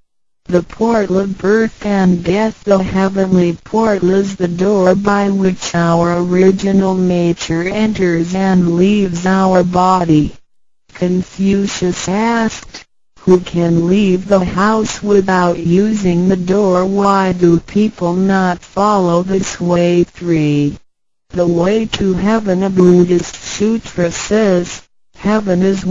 The portal of birth and death. The heavenly portal is the door by which our original nature enters and leaves our body. Confucius asked, who can leave the house without using the door? Why do people not follow this way? 3. The way to heaven. A Buddhist sutra says, heaven is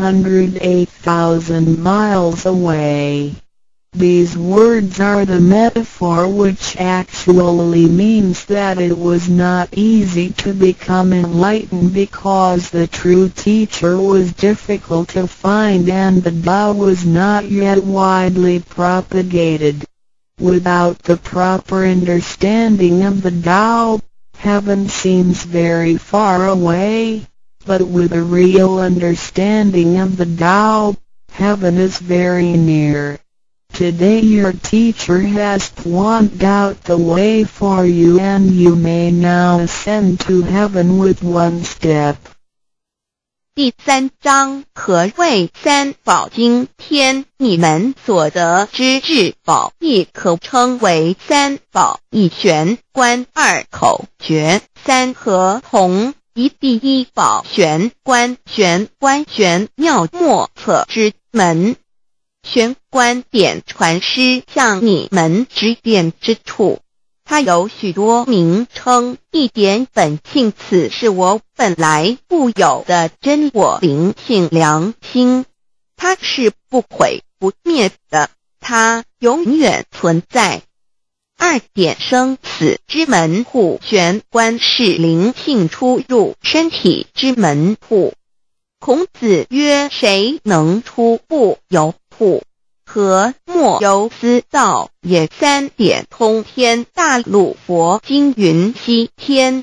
108,000 miles away. These words are the metaphor, which actually means that it was not easy to become enlightened because the true teacher was difficult to find and the Tao was not yet widely propagated. Without the proper understanding of the Tao, heaven seems very far away, but with a real understanding of the Tao, heaven is very near. Today your teacher has pointed out the way for you and you may now ascend to heaven with one step. 第3章，何谓三宝？今天你们所得之至宝，亦可称为三宝：一玄关，二口诀，三合同。一第一宝玄关，玄关玄妙莫测之门。玄关点传师向你们指点之处，它有许多名称，一点本性，此是我本来固有的真我灵性良心，它是不毁不灭的，它永远存在。二点生死之门户，玄关是灵性出入身体之门户。孔子曰：谁能出不由户？何莫由思造也。三点通天大陆，佛经云：西天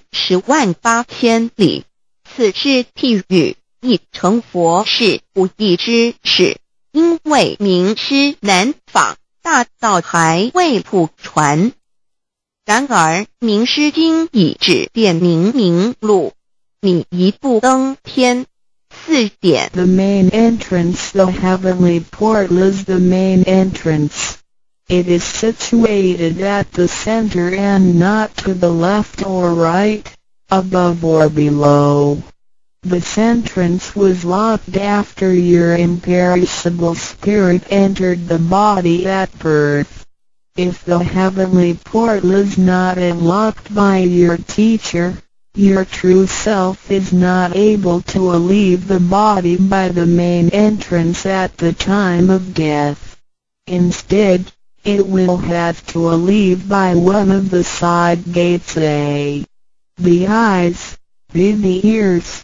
108000里，此是譬喻，亦成佛是不易之事，因为名师难访，大道还未普传。然而名师经已指点明路，你一步登天。4点 The main entrance. The heavenly portal is the main entrance. It is situated at the center and not to the left or right, above or below. This entrance was locked after your imperishable spirit entered the body at birth. If the heavenly portal is not unlocked by your teacher, your true self is not able to leave the body by the main entrance at the time of death. Instead, it will have to leave by one of the side gates: A. The eyes, B. The ears,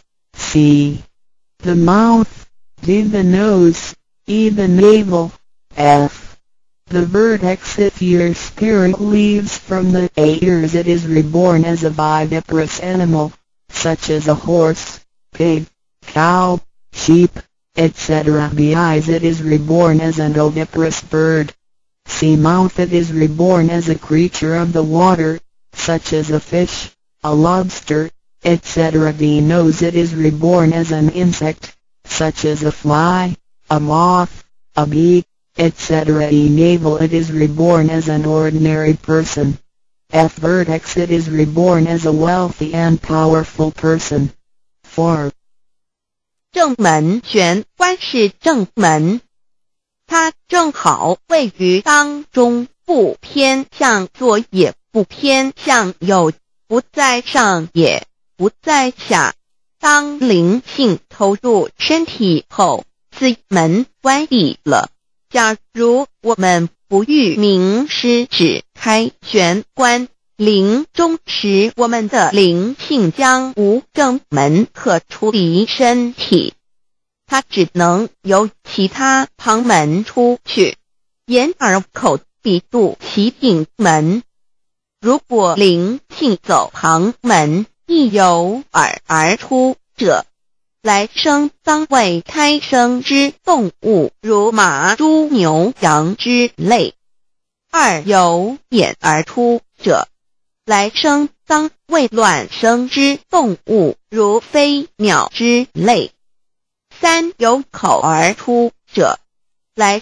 C. The mouth, D. The nose, E. The navel, F. The vertex. If your spirit leaves from the ears, it is reborn as a viviparous animal, such as a horse, pig, cow, sheep, etc. B. Eyes. It is reborn as an oviparous bird. C. Mouth. It is reborn as a creature of the water, such as a fish, a lobster, etc. D. Nose. It is reborn as an insect, such as a fly, a moth, a bee, etc. E. Navel. It is reborn as an ordinary person. F. Vertex. It is reborn as a wealthy and powerful person. 4. 正门，玄关是正门，它正好位于当中，不偏向左也不偏向右，不在上也不在下。当灵性投入身体后，此门关闭了。假如我们不欲名师指开玄关，临终时我们的灵性将无正门可出离身体，它只能由其他旁门出去，眼耳口鼻肚脐顶门。如果灵性走旁门，亦由耳而出者，来生当为胎生之动物，如马、猪、牛、羊之类；二由眼而出者，来生当为卵生之动物，如飞鸟之类；三由口而出者，来生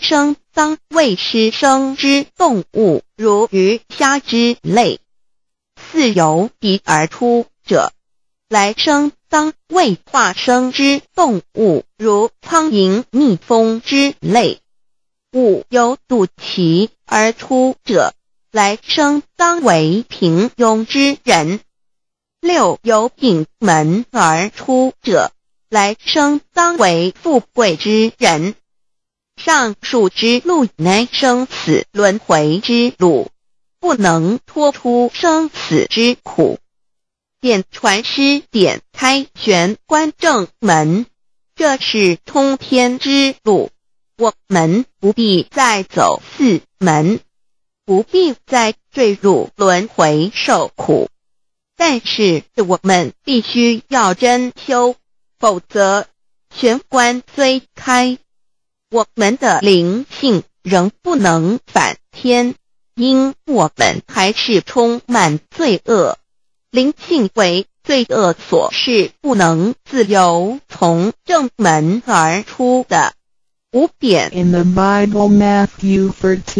脏未湿生之动物，如鱼虾之类。4由鼻而出者，来生脏未化生之动物，如苍蝇、蜜蜂之类。5由肚脐而出者，来生脏为平庸之人。6由顶门而出者，来生脏为富贵之人。上述之路乃生死轮回之路，不能脱出生死之苦。点传师点开玄关正门，这是通天之路，我们不必再走4门，不必再坠入轮回受苦。但是我们必须要真修，否则玄关虽开，我们的灵性仍不能返天，因我们还是充满罪恶。灵性为罪恶所是不能自由从正门而出的。5点 In the Bible, Matthew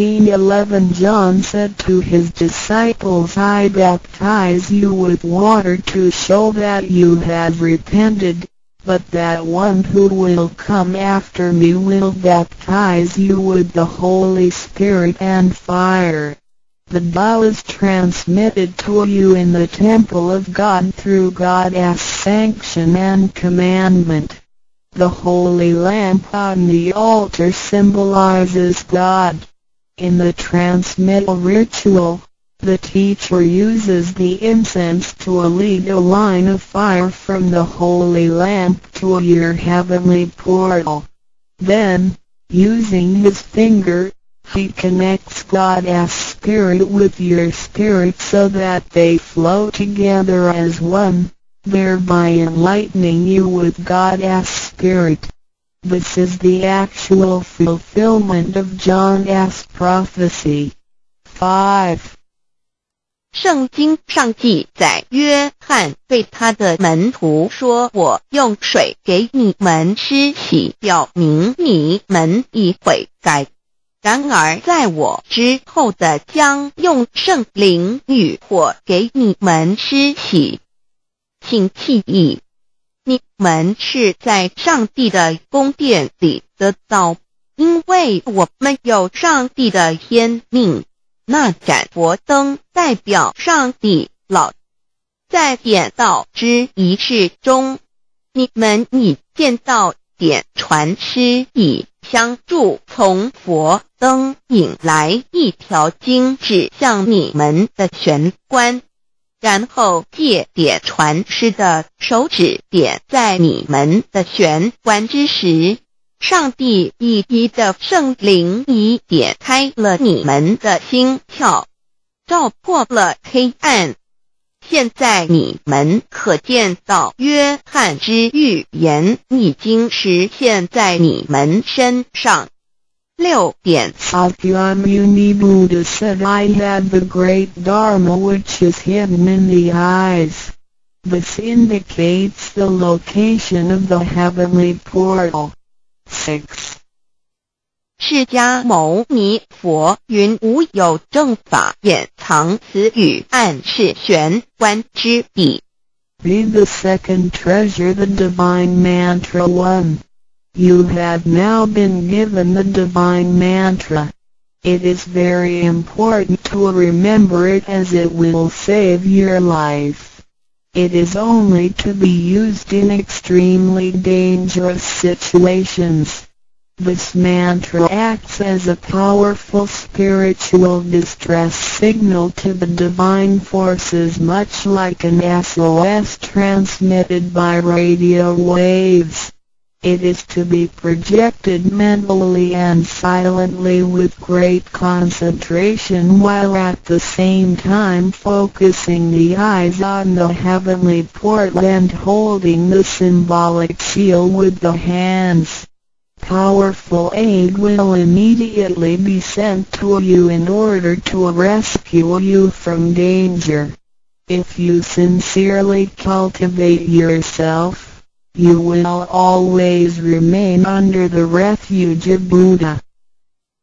13:11, John said to his disciples, I baptize you with water to show that you have repented, but that one who will come after me will baptize you with the Holy Spirit and fire. The law is transmitted to you in the temple of God through God's sanction and commandment. The holy lamp on the altar symbolizes God. In the transmittal ritual, the teacher uses the incense to lead a line of fire from the holy lamp to your heavenly portal. Then, using his finger, he connects God's Spirit with your spirit so that they flow together as one, thereby enlightening you with God's Spirit. This is the actual fulfillment of John's prophecy. 5. 圣经上记载，约翰对他的门徒说，我用水给你们施洗，表明你们已悔改。然而在我之后的将用圣灵与火给你们施洗。请记忆，你们是在上帝的宫殿里得到，因为我们有上帝的天命。那盏佛灯代表上帝老。在点道之仪式中，你们已见到点传师以香柱从佛灯引来一条经指向你们的玄关，然后借点传师的手指点在你们的玄关之时，上帝一滴的圣灵已点开了你们的心窍，照破了黑暗。现在你们可见到约翰之预言已经实现在你们身上。6点 Sakyamuni Buddha said, I had the great Dharma which is hidden in the eyes. This indicates the location of the heavenly portal. 6. 释迦牟尼佛云无有正法掩藏此语，暗示玄关之地。 Be the second treasure, the divine mantra 1. You have now been given the divine mantra. It is very important to remember it as it will save your life. It is only to be used in extremely dangerous situations. This mantra acts as a powerful spiritual distress signal to the divine forces, much like an SOS transmitted by radio waves. It is to be projected mentally and silently with great concentration, while at the same time focusing the eyes on the heavenly portal and holding the symbolic seal with the hands. Powerful aid will immediately be sent to you in order to rescue you from danger. If you sincerely cultivate yourself, you will always remain under the refuge of Buddha.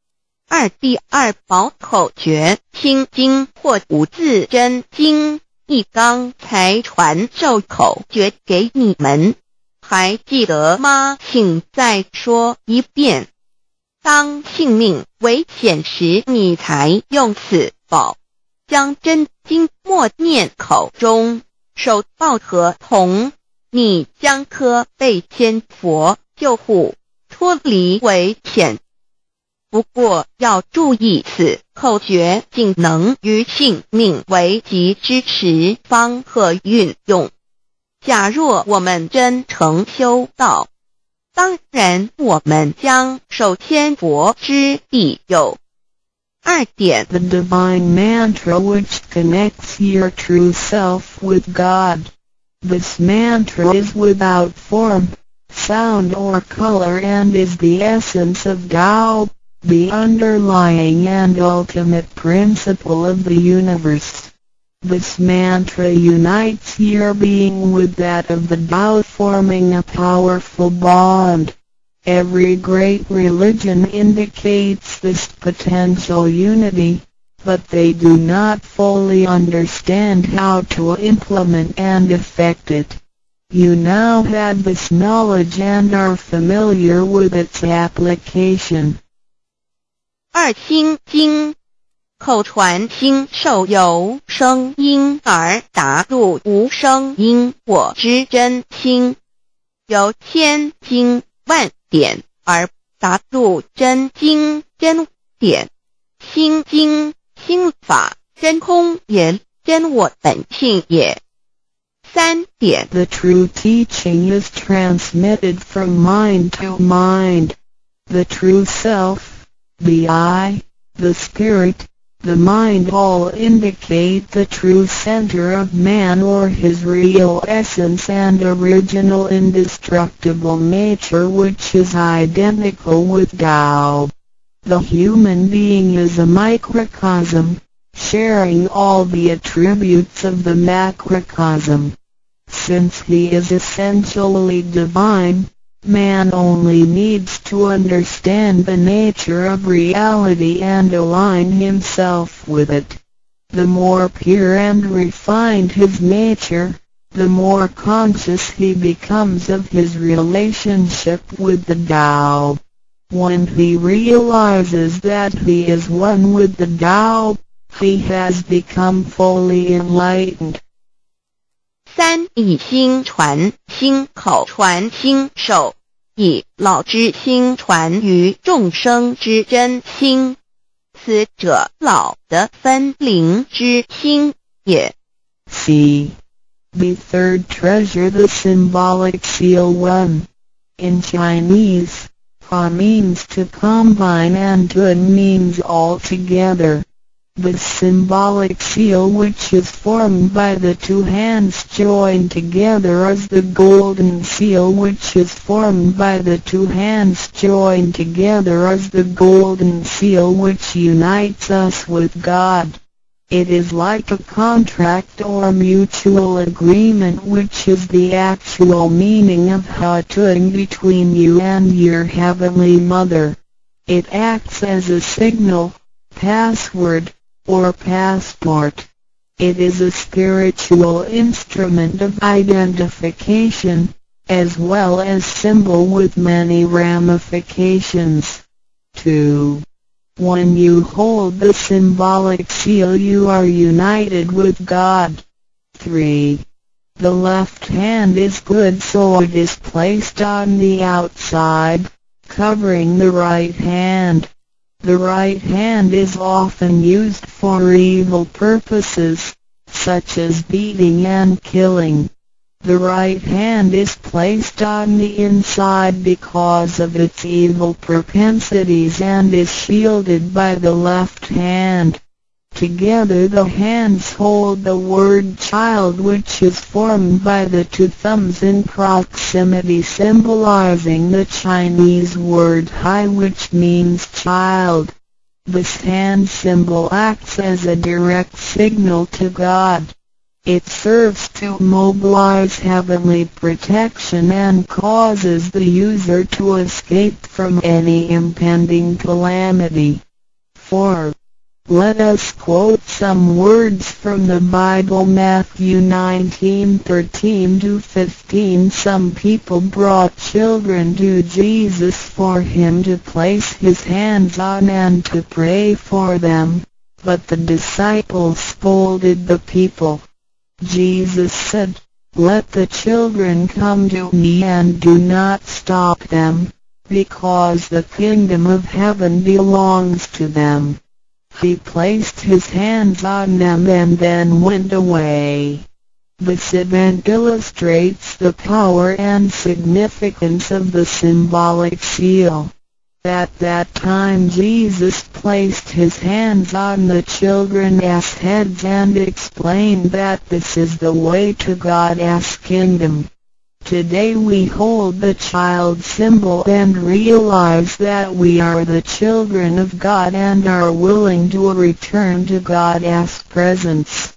第二宝口诀心经或无字真经，一刚才传授口诀给你们，还记得吗？请再说一遍。当性命危险时，你才用此宝，将真经默念口中，手抱合同，你将可被仙佛救护，脱离危险。不过要注意，此口诀仅能于性命危急之时方可运用。假若我们真诚修道，当然我们将受仙佛之庇佑。2点 The divine mantra which connects your true self with God. This mantra is without form, sound or color and is the essence of Tao, the underlying and ultimate principle of the universe. This mantra unites your being with that of the Tao, forming a powerful bond. Every great religion indicates this potential unity, but they do not fully understand how to implement and effect it. You now have this knowledge and are familiar with its application. 2心经口传心授由声音而达入无声因果之真心，由千经万点而达入真经真点。心经心法真空也，真我本性也。3点 The true teaching is transmitted from mind to mind. The true self, the I, the spirit, the mind all indicate the true center of man or his real essence and original indestructible nature, which is identical with Tao. The human being is a microcosm, sharing all the attributes of the macrocosm. Since he is essentially divine, man only needs to understand the nature of reality and align himself with it. The more pure and refined his nature, the more conscious he becomes of his relationship with the Tao. When he realizes that he is one with the Tao, he has become fully enlightened. 3以心传心口传心手，以老之心传于众生之真心，此者老的分灵之心也。 C. The third treasure, the symbolic seal 1. In Chinese, Ha means to combine and Tun means all together. The symbolic seal, which is formed by the two hands joined together, is the golden seal, which is formed by the two hands joined together, is the golden seal which unites us with God. It is like a contract or mutual agreement, which is the actual meaning of Ha-Tung between you and your Heavenly Mother. It acts as a signal, password, or passport. It is a spiritual instrument of identification, as well as symbol with many ramifications. 2. When you hold the symbolic seal, you are united with God. 3. The left hand is good, so it is placed on the outside, covering the right hand. The right hand is often used for evil purposes, such as beating and killing. The right hand is placed on the inside because of its evil propensities and is shielded by the left hand. Together the hands hold the word child, which is formed by the two thumbs in proximity, symbolizing the Chinese word hai, which means child. This hand symbol acts as a direct signal to God. It serves to mobilize heavenly protection and causes the user to escape from any impending calamity. 4. Let us quote some words from the Bible. Matthew 19:13-15. Some people brought children to Jesus for him to place his hands on and to pray for them, but the disciples scolded the people. Jesus said, "Let the children come to me and do not stop them, because the kingdom of heaven belongs to them." He placed his hands on them and then went away. This event illustrates the power and significance of the symbolic seal. At that time Jesus placed his hands on the children's heads and explained that this is the way to God's kingdom. Today we hold the child symbol and realize that we are the children of God and are willing to return to God's presence.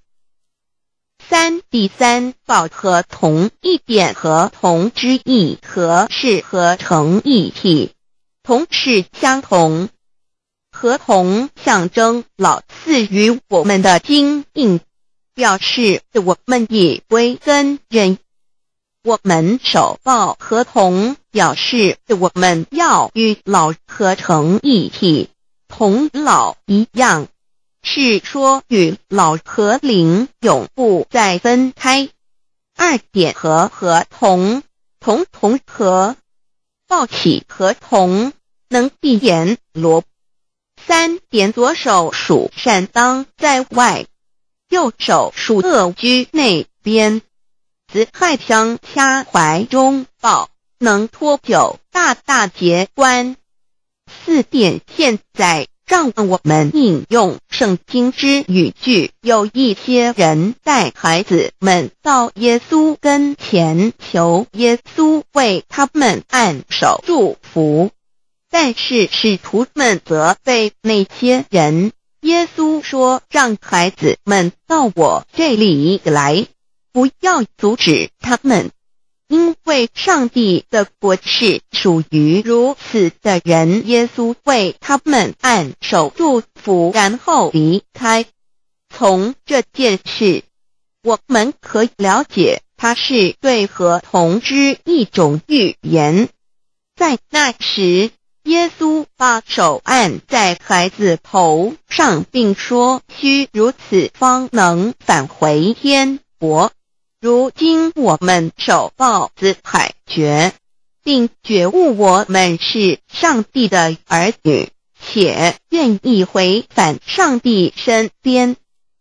3. 第三，抱合同一点合同之意，合是合成一体，同是相同。合同象征老赐予我们的经印，表示我们已归跟人。我们手抱合同，表示我们要与老合成一体，同老一样，是说与老和灵永不再分开。2点合合同，同同合，抱起合同，能闭眼罗。3点左手属善当在外，右手属恶居内边。子亥相掐怀中抱，能托久大大节关。4点现在让我们引用圣经之语句，有一些人带孩子们到耶稣跟前，求耶稣为他们按手祝福，但是使徒们责备那些人。耶稣说，让孩子们到我这里来，不要阻止他们，因为上帝的国是属于如此的人。耶稣为他们按手祝福，然后离开。从这件事，我们可以了解，它是对合同之一种预言。在那时，耶稣把手按在孩子头上，并说，须如此方能返回天国。如今我们手抱子海觉，并觉悟我们是上帝的儿女，且愿意回返上帝身边。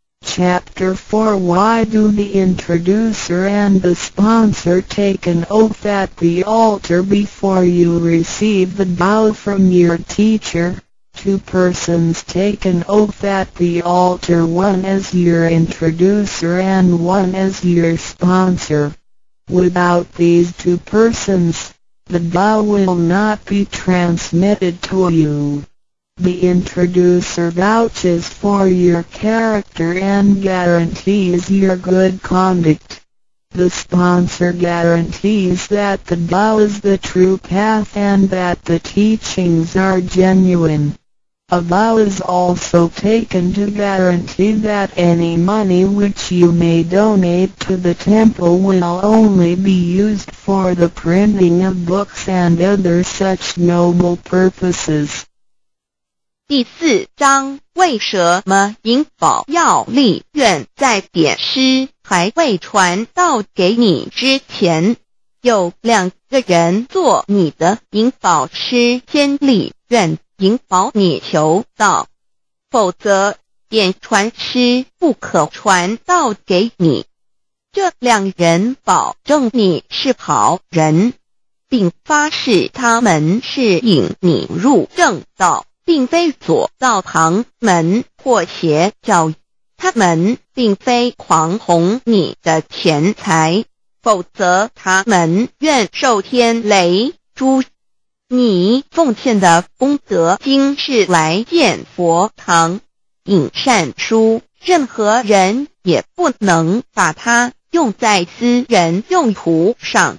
Chapter 4. Why do the introducer and the sponsor take an oath at the altar before you receive the vow from your teacher? 2 persons take an oath at the altar, one as your introducer and one as your sponsor. Without these 2 persons, the vow will not be transmitted to you. The introducer vouches for your character and guarantees your good conduct. The sponsor guarantees that the vow is the true path and that the teachings are genuine. A vow is also taken to guarantee that any money which you may donate to the temple will only be used for the printing of books and other such noble purposes. 第4章，为什么银宝要立愿？在典诗还未传道给你之前，有2个人做你的银宝师，先立愿，引保你求道，否则典传师不可传道给你。这2人保证你是好人，并发誓他们是引你入正道，并非左道旁门或邪教。他们并非狂哄你的钱财，否则他们愿受天雷诛。你奉献的功德金是来建佛堂、引善书，任何人也不能把它用在私人用途上，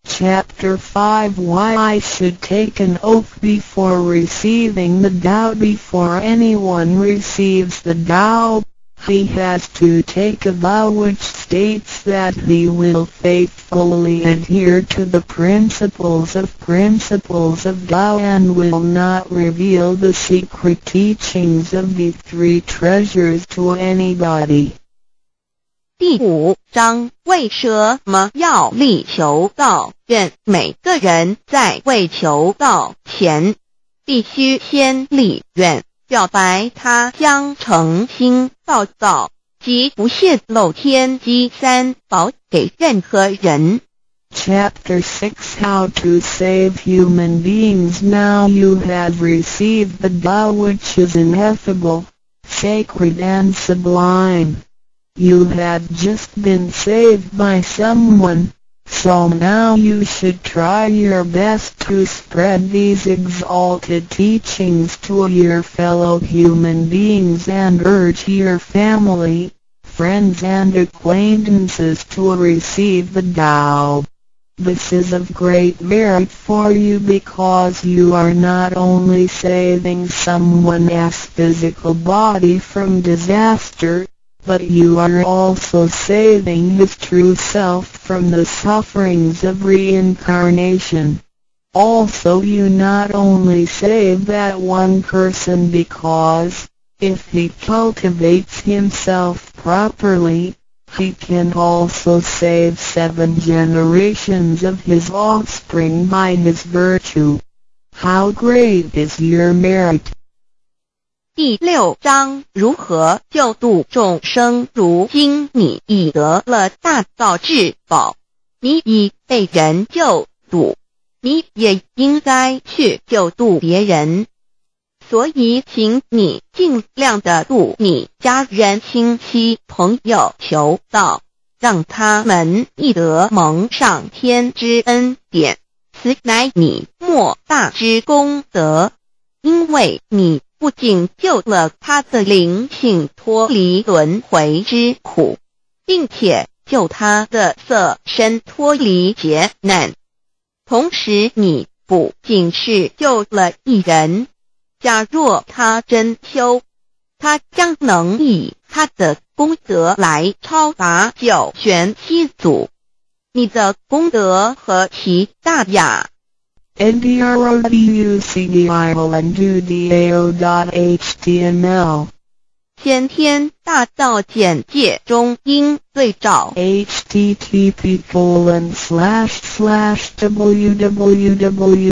Chapter 5 Why I should take an oath before receiving the Tao. Before anyone receives the Tao, he has to take a vow which states that he will faithfully adhere to the principles of Tao and will not reveal the secret teachings of the three treasures to anybody. 第5章为什么要力求道？愿每个人在为求道前，必须先立愿，表白他将诚心道道，即不泄露天机三宝给任何人。 Chapter 6 How to Save Human Beings. Now you have received the Tao which is ineffable, sacred and sublime. You have just been saved by someone, so now you should try your best to spread these exalted teachings to your fellow human beings and urge your family, friends and acquaintances to receive the Tao. This is of great merit for you because you are not only saving someone's physical body from disaster, but you are also saving his true self from the sufferings of reincarnation. Also you not only save that one person because, if he cultivates himself properly, he can also save 7 generations of his offspring by his virtue. How great is your merit! 第6章如何救度众生。如今你已得了大道至宝，你已被人救度，你也应该去救度别人。所以请你尽量的度你家人亲戚朋友求道，让他们亦得蒙上天之恩典，此乃你莫大之功德。因为你不仅救了他的灵性脱离轮回之苦，并且救他的色身脱离劫难，同时你不仅是救了一人，假若他真修，他将能以他的功德来超拔9玄7祖。你的功德何其大呀 ！NDRODUCDIVOLANDUDAO.html 先天大道简介中应对照 http://www